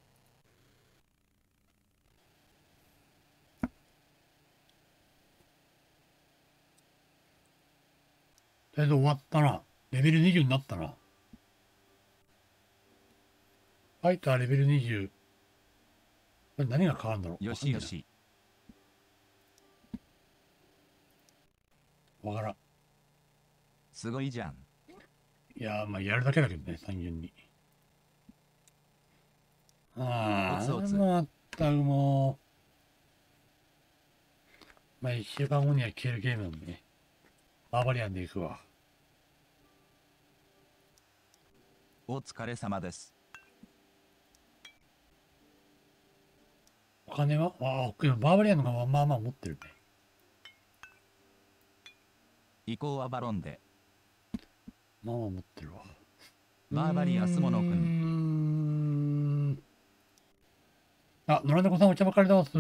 とりあえず終わったな。レベルにじゅうになったな。ファイターレベルにじゅう。これ何が変わるんだろう。 よしよし。 わからん。 すごいじゃん。 いやー、まあやるだけだけどね、単純に。ああ、 おつおつもうあったくもう。まあ一週間後には消えるゲームなんでね。バーバリアンで行くわ。 お疲れ様です。 お金はああ、バーバリアンのがまあまあ持ってるね。 移行はバロンで。 まあまあ持ってるわ。 バーバリアスモノうー君。 ん。あ、野良猫さんお茶ばかりどうす。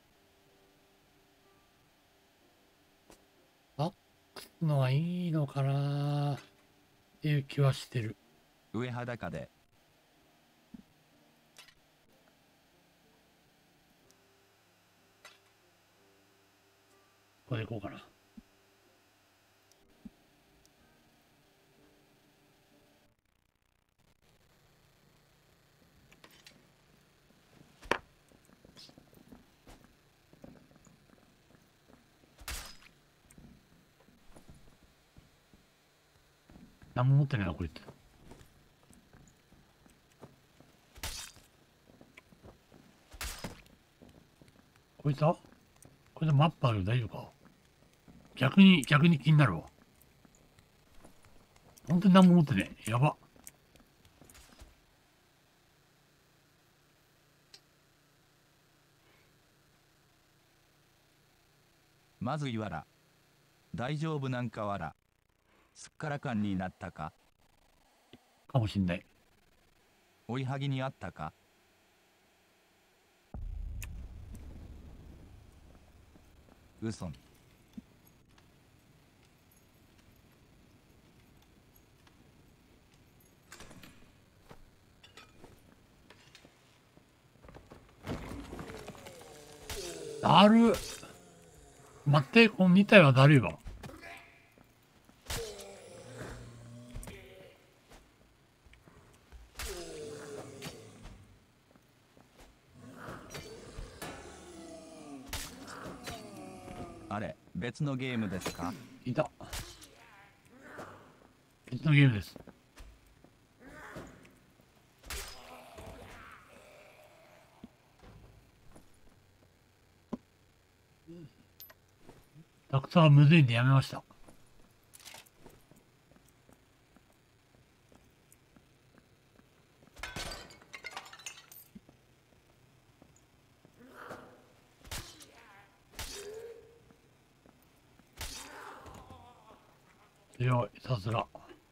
あっのはいいのかなっていう気はしてる。 上裸で。 これでいこうかな。何も持ってないな、こいつ。こいつはこれでマップあるよ、大丈夫か。逆に、逆に気になるわ。本当に何も持ってねえ。やば。 まずいわら。大丈夫なんかわら。 すっからかんになったか。 かもしんない。 追いはぎにあったか。嘘。 だる。待って、このに体はだるいわ。 あれ、別のゲームですか？ いた。別のゲームです。ダクターはむずいんでやめました。強い、さすが。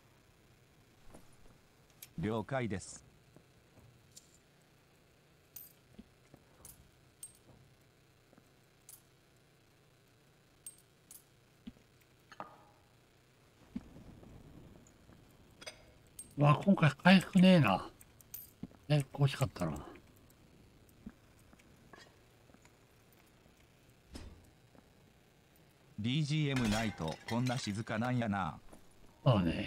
了解です。 わ、今回回復ねえな。え、欲しかったな。 ビージーエム ないとこんな静かなんやな。 そうね。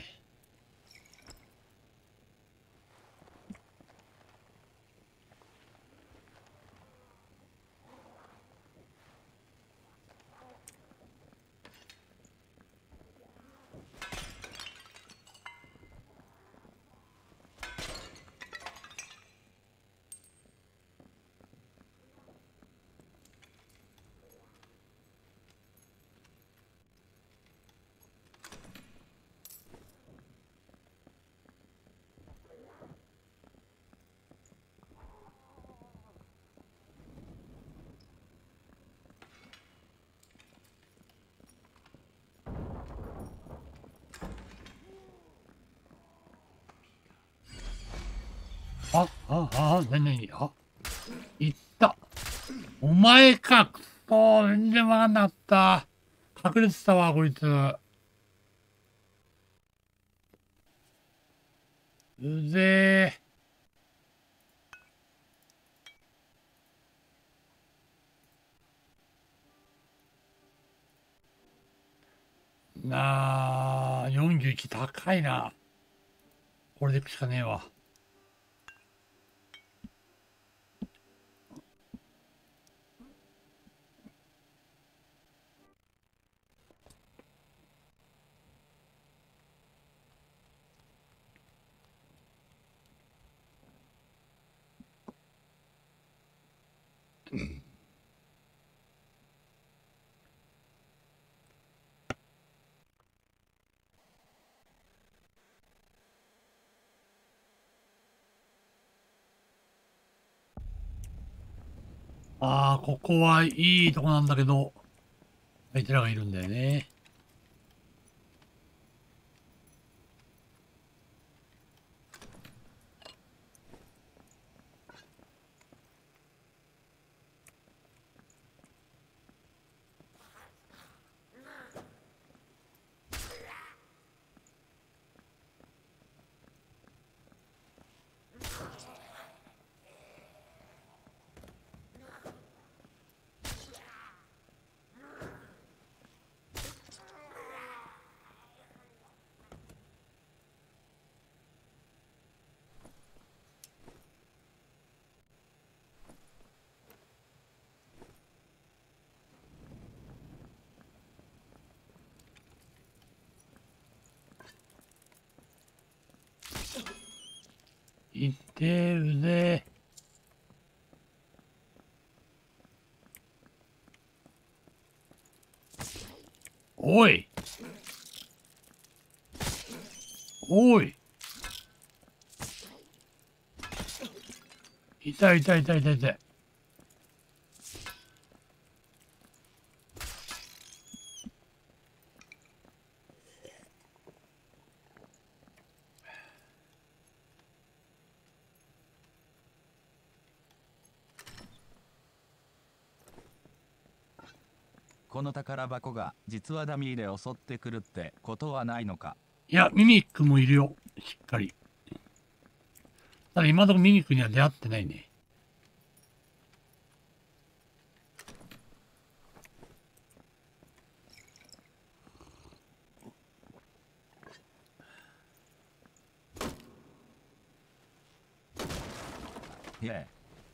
あ、あ、あ、なになに、あ、いった。お前か、くそー、全然わかんなかった。隠れてたわ、こいつ。うぜー。なあ、よんじゅういち高いな。これでいくしかねえわ。ああ、ここはいいとこなんだけど、あいつらがいるんだよね。いってうぜおいおい痛い痛い痛い痛い痛い。 この宝箱が実はダミーで襲ってくるってことはないのか。 いや、ミミックもいるよ。しっかり。ただ今のところミミックには出会ってないね。 いえ。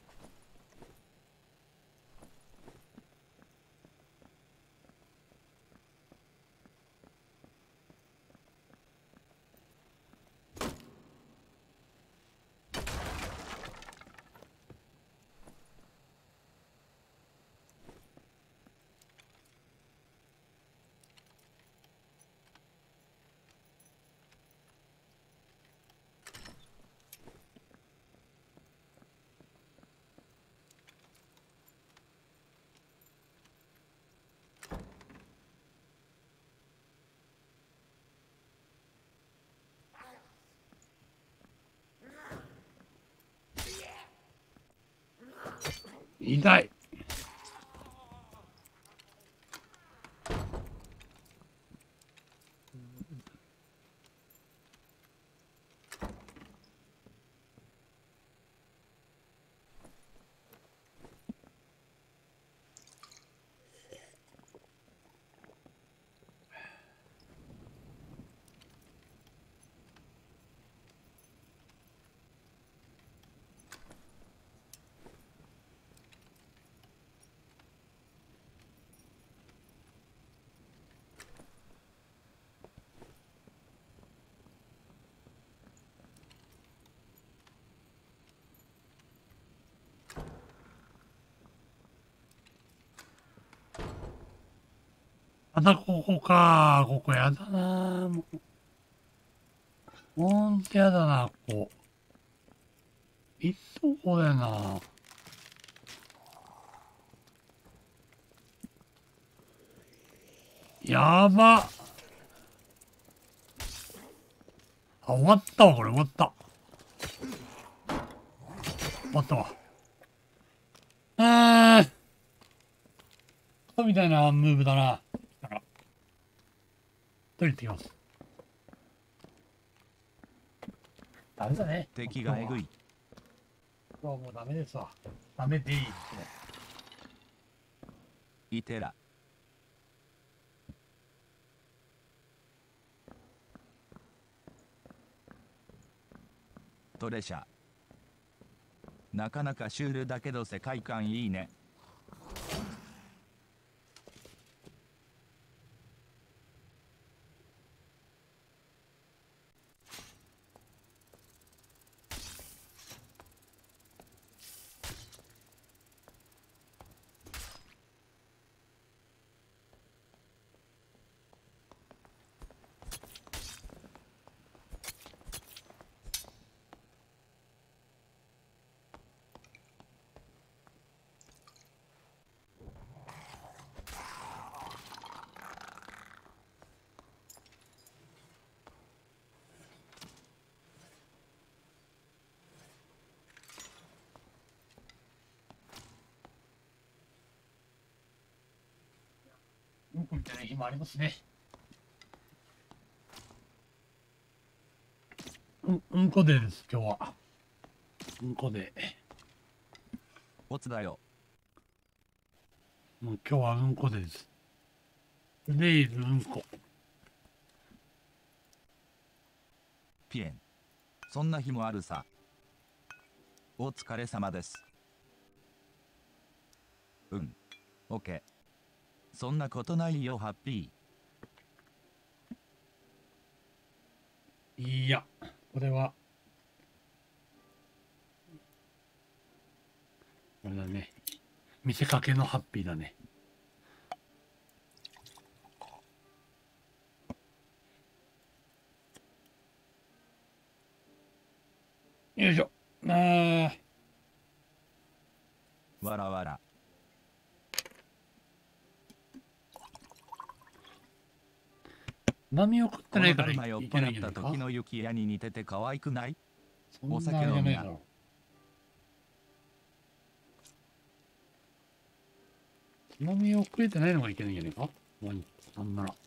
痛い。またここか。ここやだな。もう。ほんとやだな、ここ。いっとこだよな。やば。あ、終わったわ、これ終わった。終わったわ。あー。クソみたいなムーブだな。トイレ行ってきます。ダメだね。 敵がえぐい。 今日はもうダメですわ。ダメでいいですね。 いてら。トレシャ。なかなかシュールだけど世界観いいね。 うんこみたいな日もありますね。うん、うんこデーです、今日は。うんこデー。 おつだよ。 もう今日はうんこデーです。レイズうんこ。 ピエン。そんな日もあるさ。お疲れ様です。うん。オッケー。そんなことないよ、ハッピー。いや、これは。あれだね。見せかけのハッピーだね。よいしょ。あー。 わらわら。 波を食ってないから今酔っいけない払ったんじゃないか。 時の雪屋に似てて可愛くない？ そんなお酒飲みや。 津波を食えてないのがいけないんじゃねえか。ワンさんなら。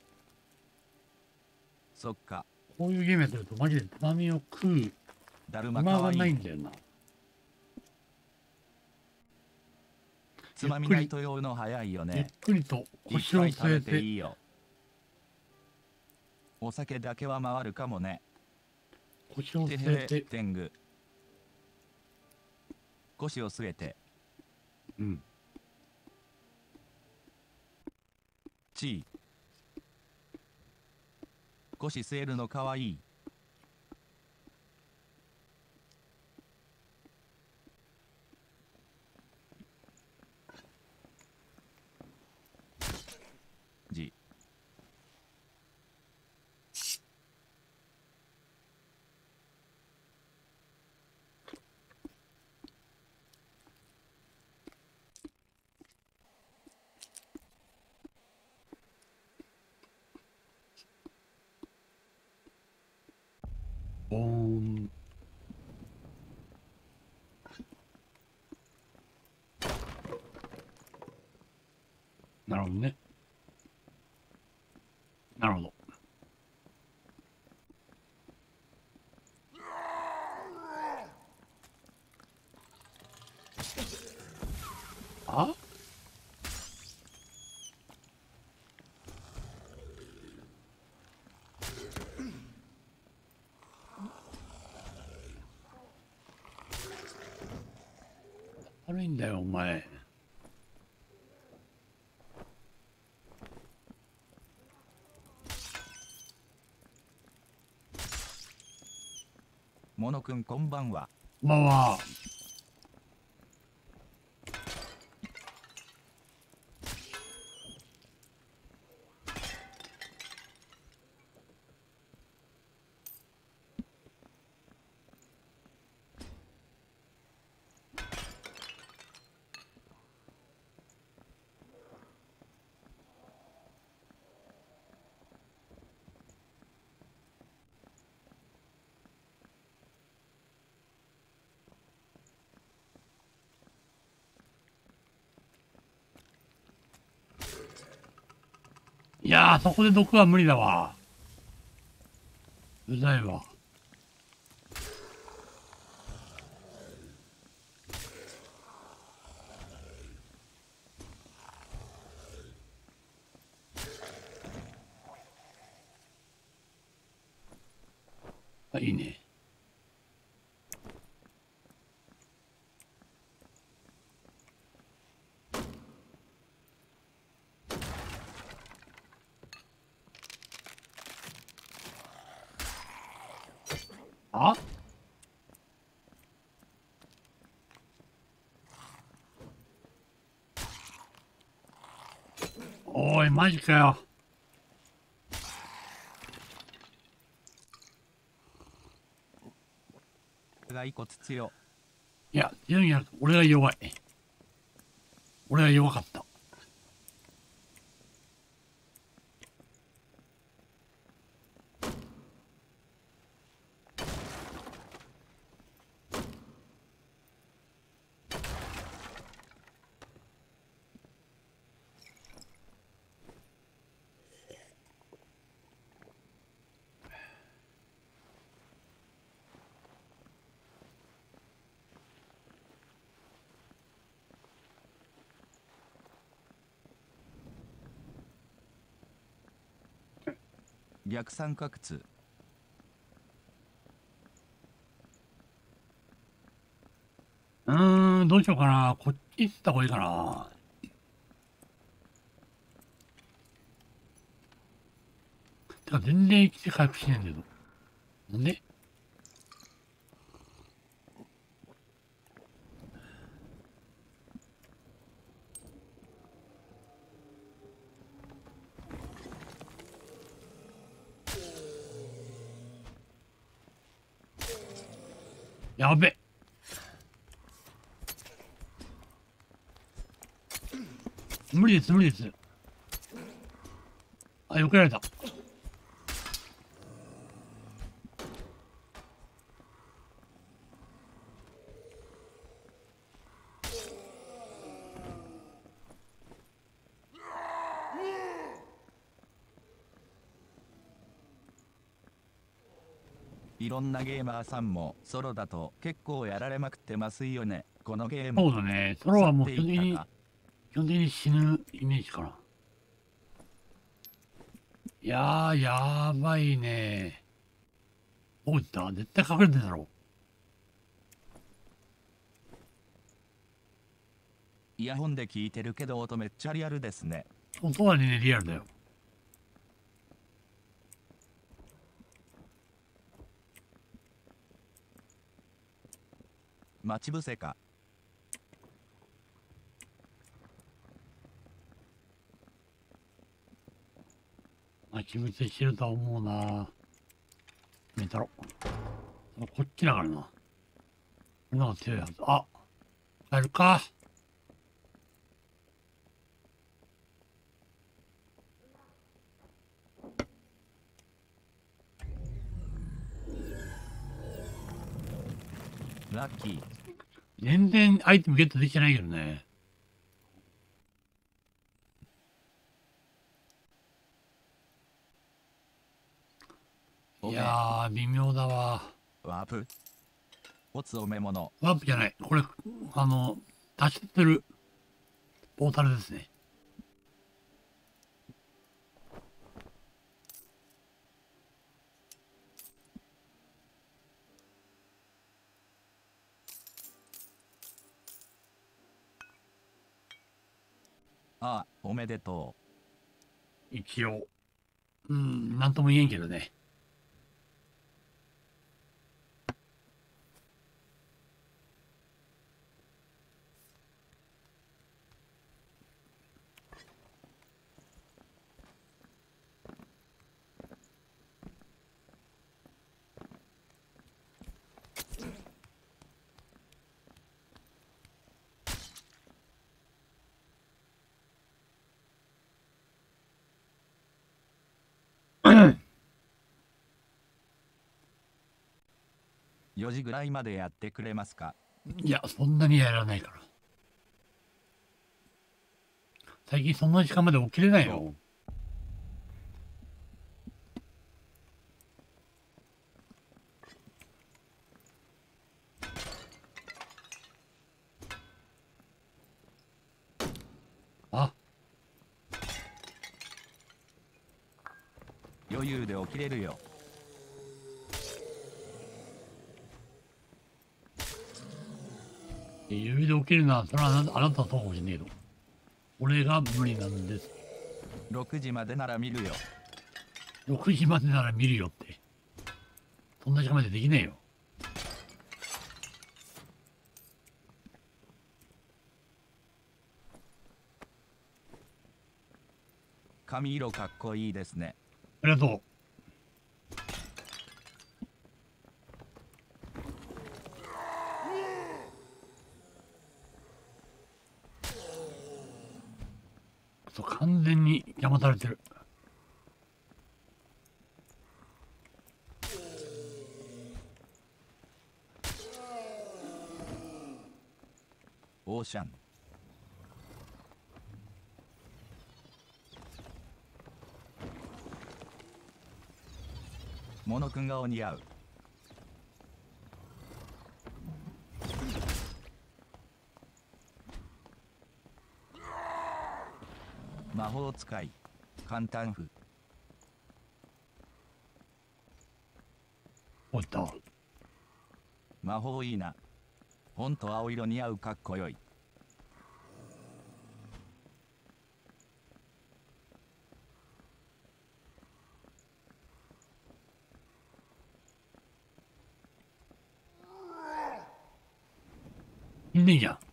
そっか。 こういうゲームやってるとマジで津波を食うだるま暇がかわいい。 ないんだよな。 つまみないと酔うの早いよゆっね。 くりといっ腰をぱい食べ据えて、 ていいよ。お酒だけは回るかもね。 腰をてへれ据えて、 天狗。腰を据えて。 うん。 ちい。腰据えるのかわいい。じ。 ボーン。なるほどね。なるほど。あ悪いんだよ、お前。 モノくんこんばんは。 こんばんは。いやー、そこで毒は無理だわ。うざいわ。あ、いいね。あおい、マジかよ。 骸骨強。 いや、強いんや、俺が弱い。俺が弱かった。 逆三角痛。 うーん、どうしようかな。こっち行った方がいいかな。てか、全然生きて回復しないんだけど。なんでやべ。無理です、無理です。あ、避けられた。 いろんなゲーマーさんもソロだと結構やられまくってますよね。このゲーム。 そうだね。ソロはもう基本的に去っていったか、 基本的に死ぬイメージかな。いやー、やばいね。どこ行った？絶対隠れてるだろイヤホンで聞いてるけど音めっちゃリアルですね。 う。音はね、リアルだよ。 待ち伏せか。 待ち伏せしてるとは思うな。メタロ。こっちだからな。これの方が強いはず。あ、帰るか。 ラッキー。 全然アイテムゲットできてないけどね。いやー、微妙だわ。 ワープ。おつおめもの。 ワープじゃない。これ、あの、脱出するポータルですね。 ああ、おめでと一応。うん、なんとも言えんけどね。 う。よじぐらいまでやってくれますか。 いや、そんなにやらないから。最近そんな時間まで起きれないよ。あ、 余裕で起きれるよ。 余裕で起きるのは、それはあなたあなたはそうかもしれねえけど。俺が無理なんです。 ろくじまでなら見るよ。 ろくじまでなら見るよって。そんな時間までできねえよ。 髪色かっこいいですね。 ありがとう。そう、完全に邪魔されてる。 オーシャン。モノくんがお似合う。魔法使い簡単譜。 おった。 魔法いいな。ほんと青色似合う。かっこよい。 いいねえじゃん。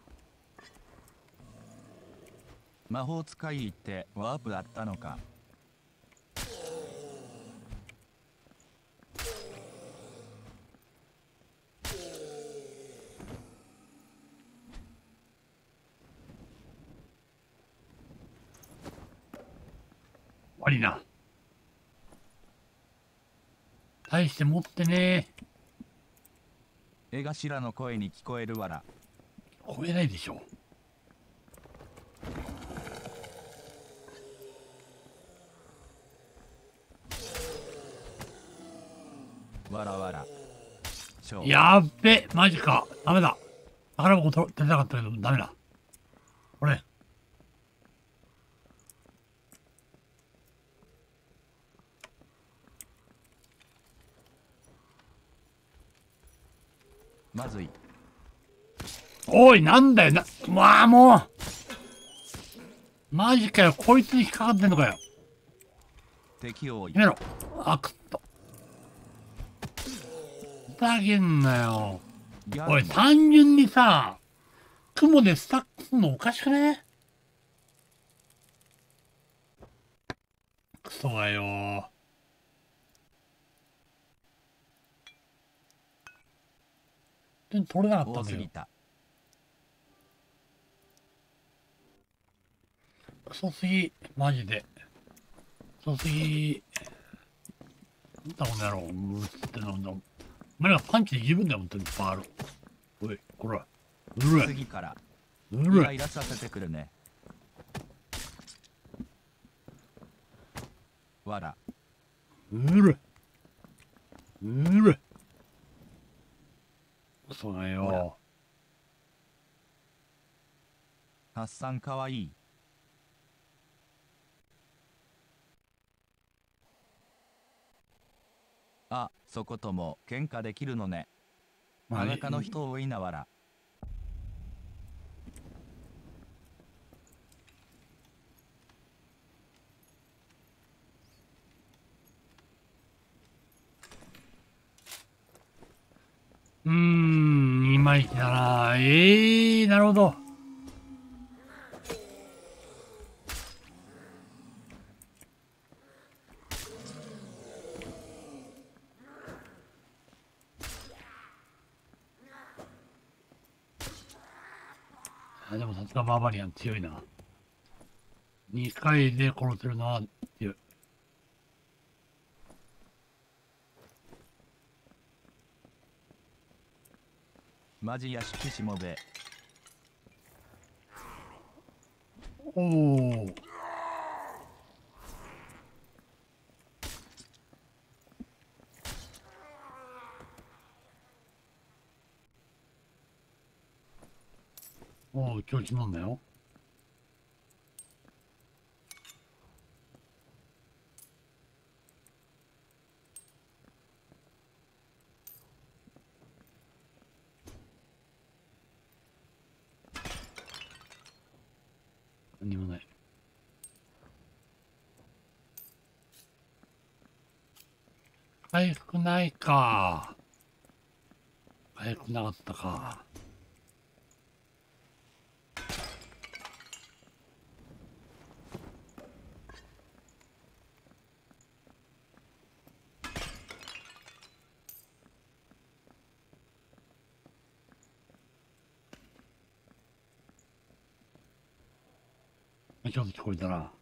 魔法使いってワープだったのか。 悪いな。大して持ってねえ。 絵頭の声に聞こえるわら。 超えないでしょ。 わらわら。しょう。 やっべ、マジか。ダメだ。宝箱と出たかったけど、ダメだ。これ。 まずい。 おい、なんだよ、な、まあもう。マジかよ、こいつに引っかかってんのかよ。 敵を追いやめろ。あくっと。ふざけんなよ。 ギャおい、 ン単純にさ、雲でスタックすんのおかしくね？クソがよ。全然取れなかったんだよ。 多すぎた。 クソすぎ、マジで。クソすぎ。なんだこの野郎、うーってなんだ。お前らパンチで十分だよ、本当に。バール。おい、こら。うる次からうるイライラさせてくるね。わら。 うるうるクソがよ。 ハッサンかわいい。あ、そことも喧嘩できるのね。 まあね裸の人を追いなわら。 うーん、いまいちだな。ええー、なるほど。あ、でもさすがバーバリアン強いな。にかいで殺せるのは強い。 マジ屋敷しもべ。 おお。おお、調子乗んだよ。何もない。回復ないか。回復なかったか。ちょっと聞こえたな。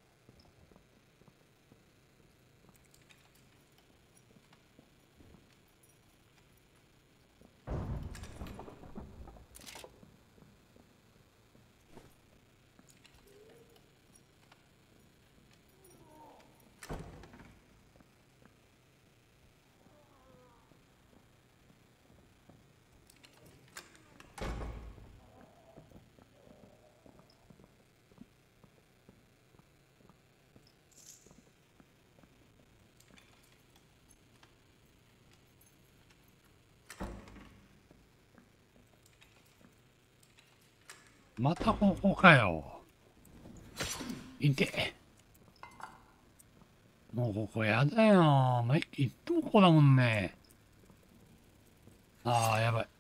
またここかよ。いて。もうここやだよ。毎回いっともここだもんね。ああ、やばい。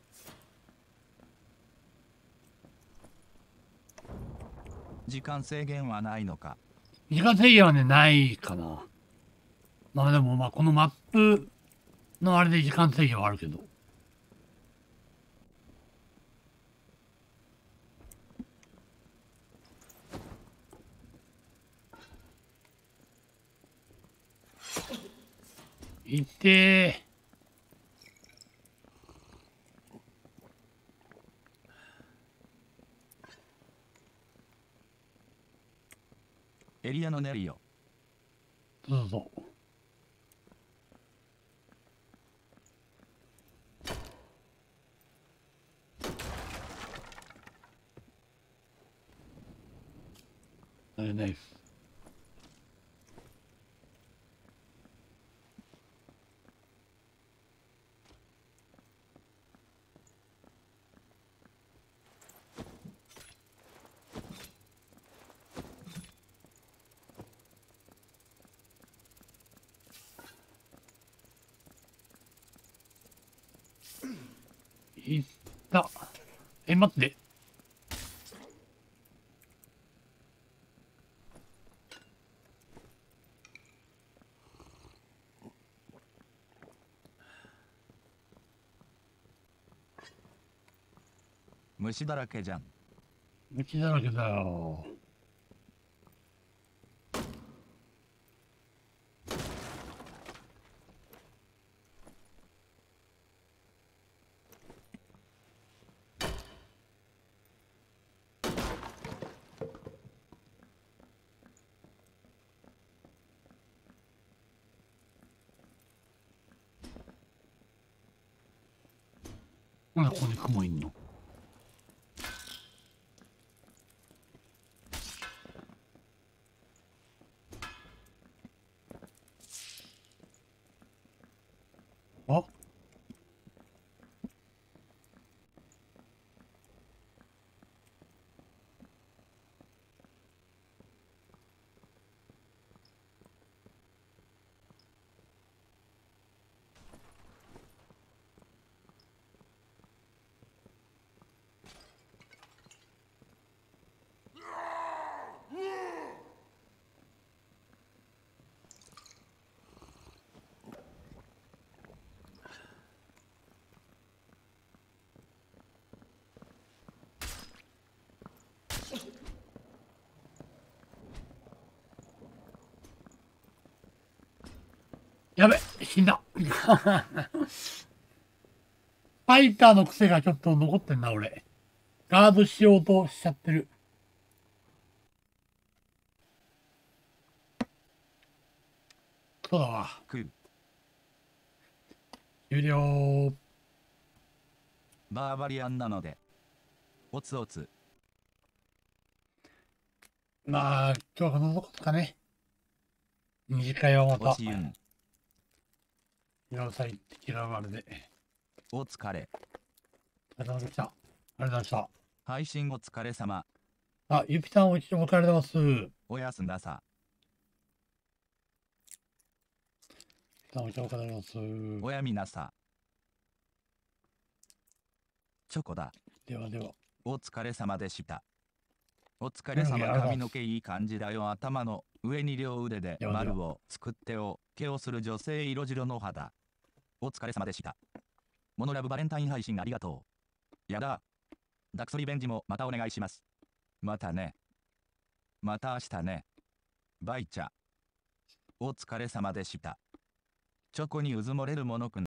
時間制限はないのか。 時間制限はね、ないかな。まあでも、まあこのマップのあれで時間制限はあるけど。いてエリアのネリオ。 ー。そうそうそう。 ナイスナイス。いった。え、待って。 虫だらけじゃん。 虫だらけだよ。なんでここに雲いんの？あ、やべ、死んだ。ファイターの癖がちょっと残ってんな、俺。ガードしようとしちゃってる。そうだわ。 食う。 終了。 バーバリアンなので。おつおつ。 まあ、今日はこのとこですかね。二次会はまた。 おしゆん。 要塞的なあれで。 お疲れ。 お疲れ様でした。ありがとうございました。 配信お疲れ様。 あ、ゆぴさんお一度迎えられてます。ゆおやすんださ。 ぴさんお一度迎えられます。 おやみなさ。チョコだ。 ではでは。 お疲れ様でした。お疲れ様。髪の毛いい感じだよ。頭の上に両腕で丸を作ってお毛をする女性色白の肌。お疲れ様でした。モノラブバレンタイン配信ありがとう。やだ。ダクソリベンジもまたお願いします。またね。また明日ね。バイチャ。お疲れ様でした。チョコにうずもれるものくん。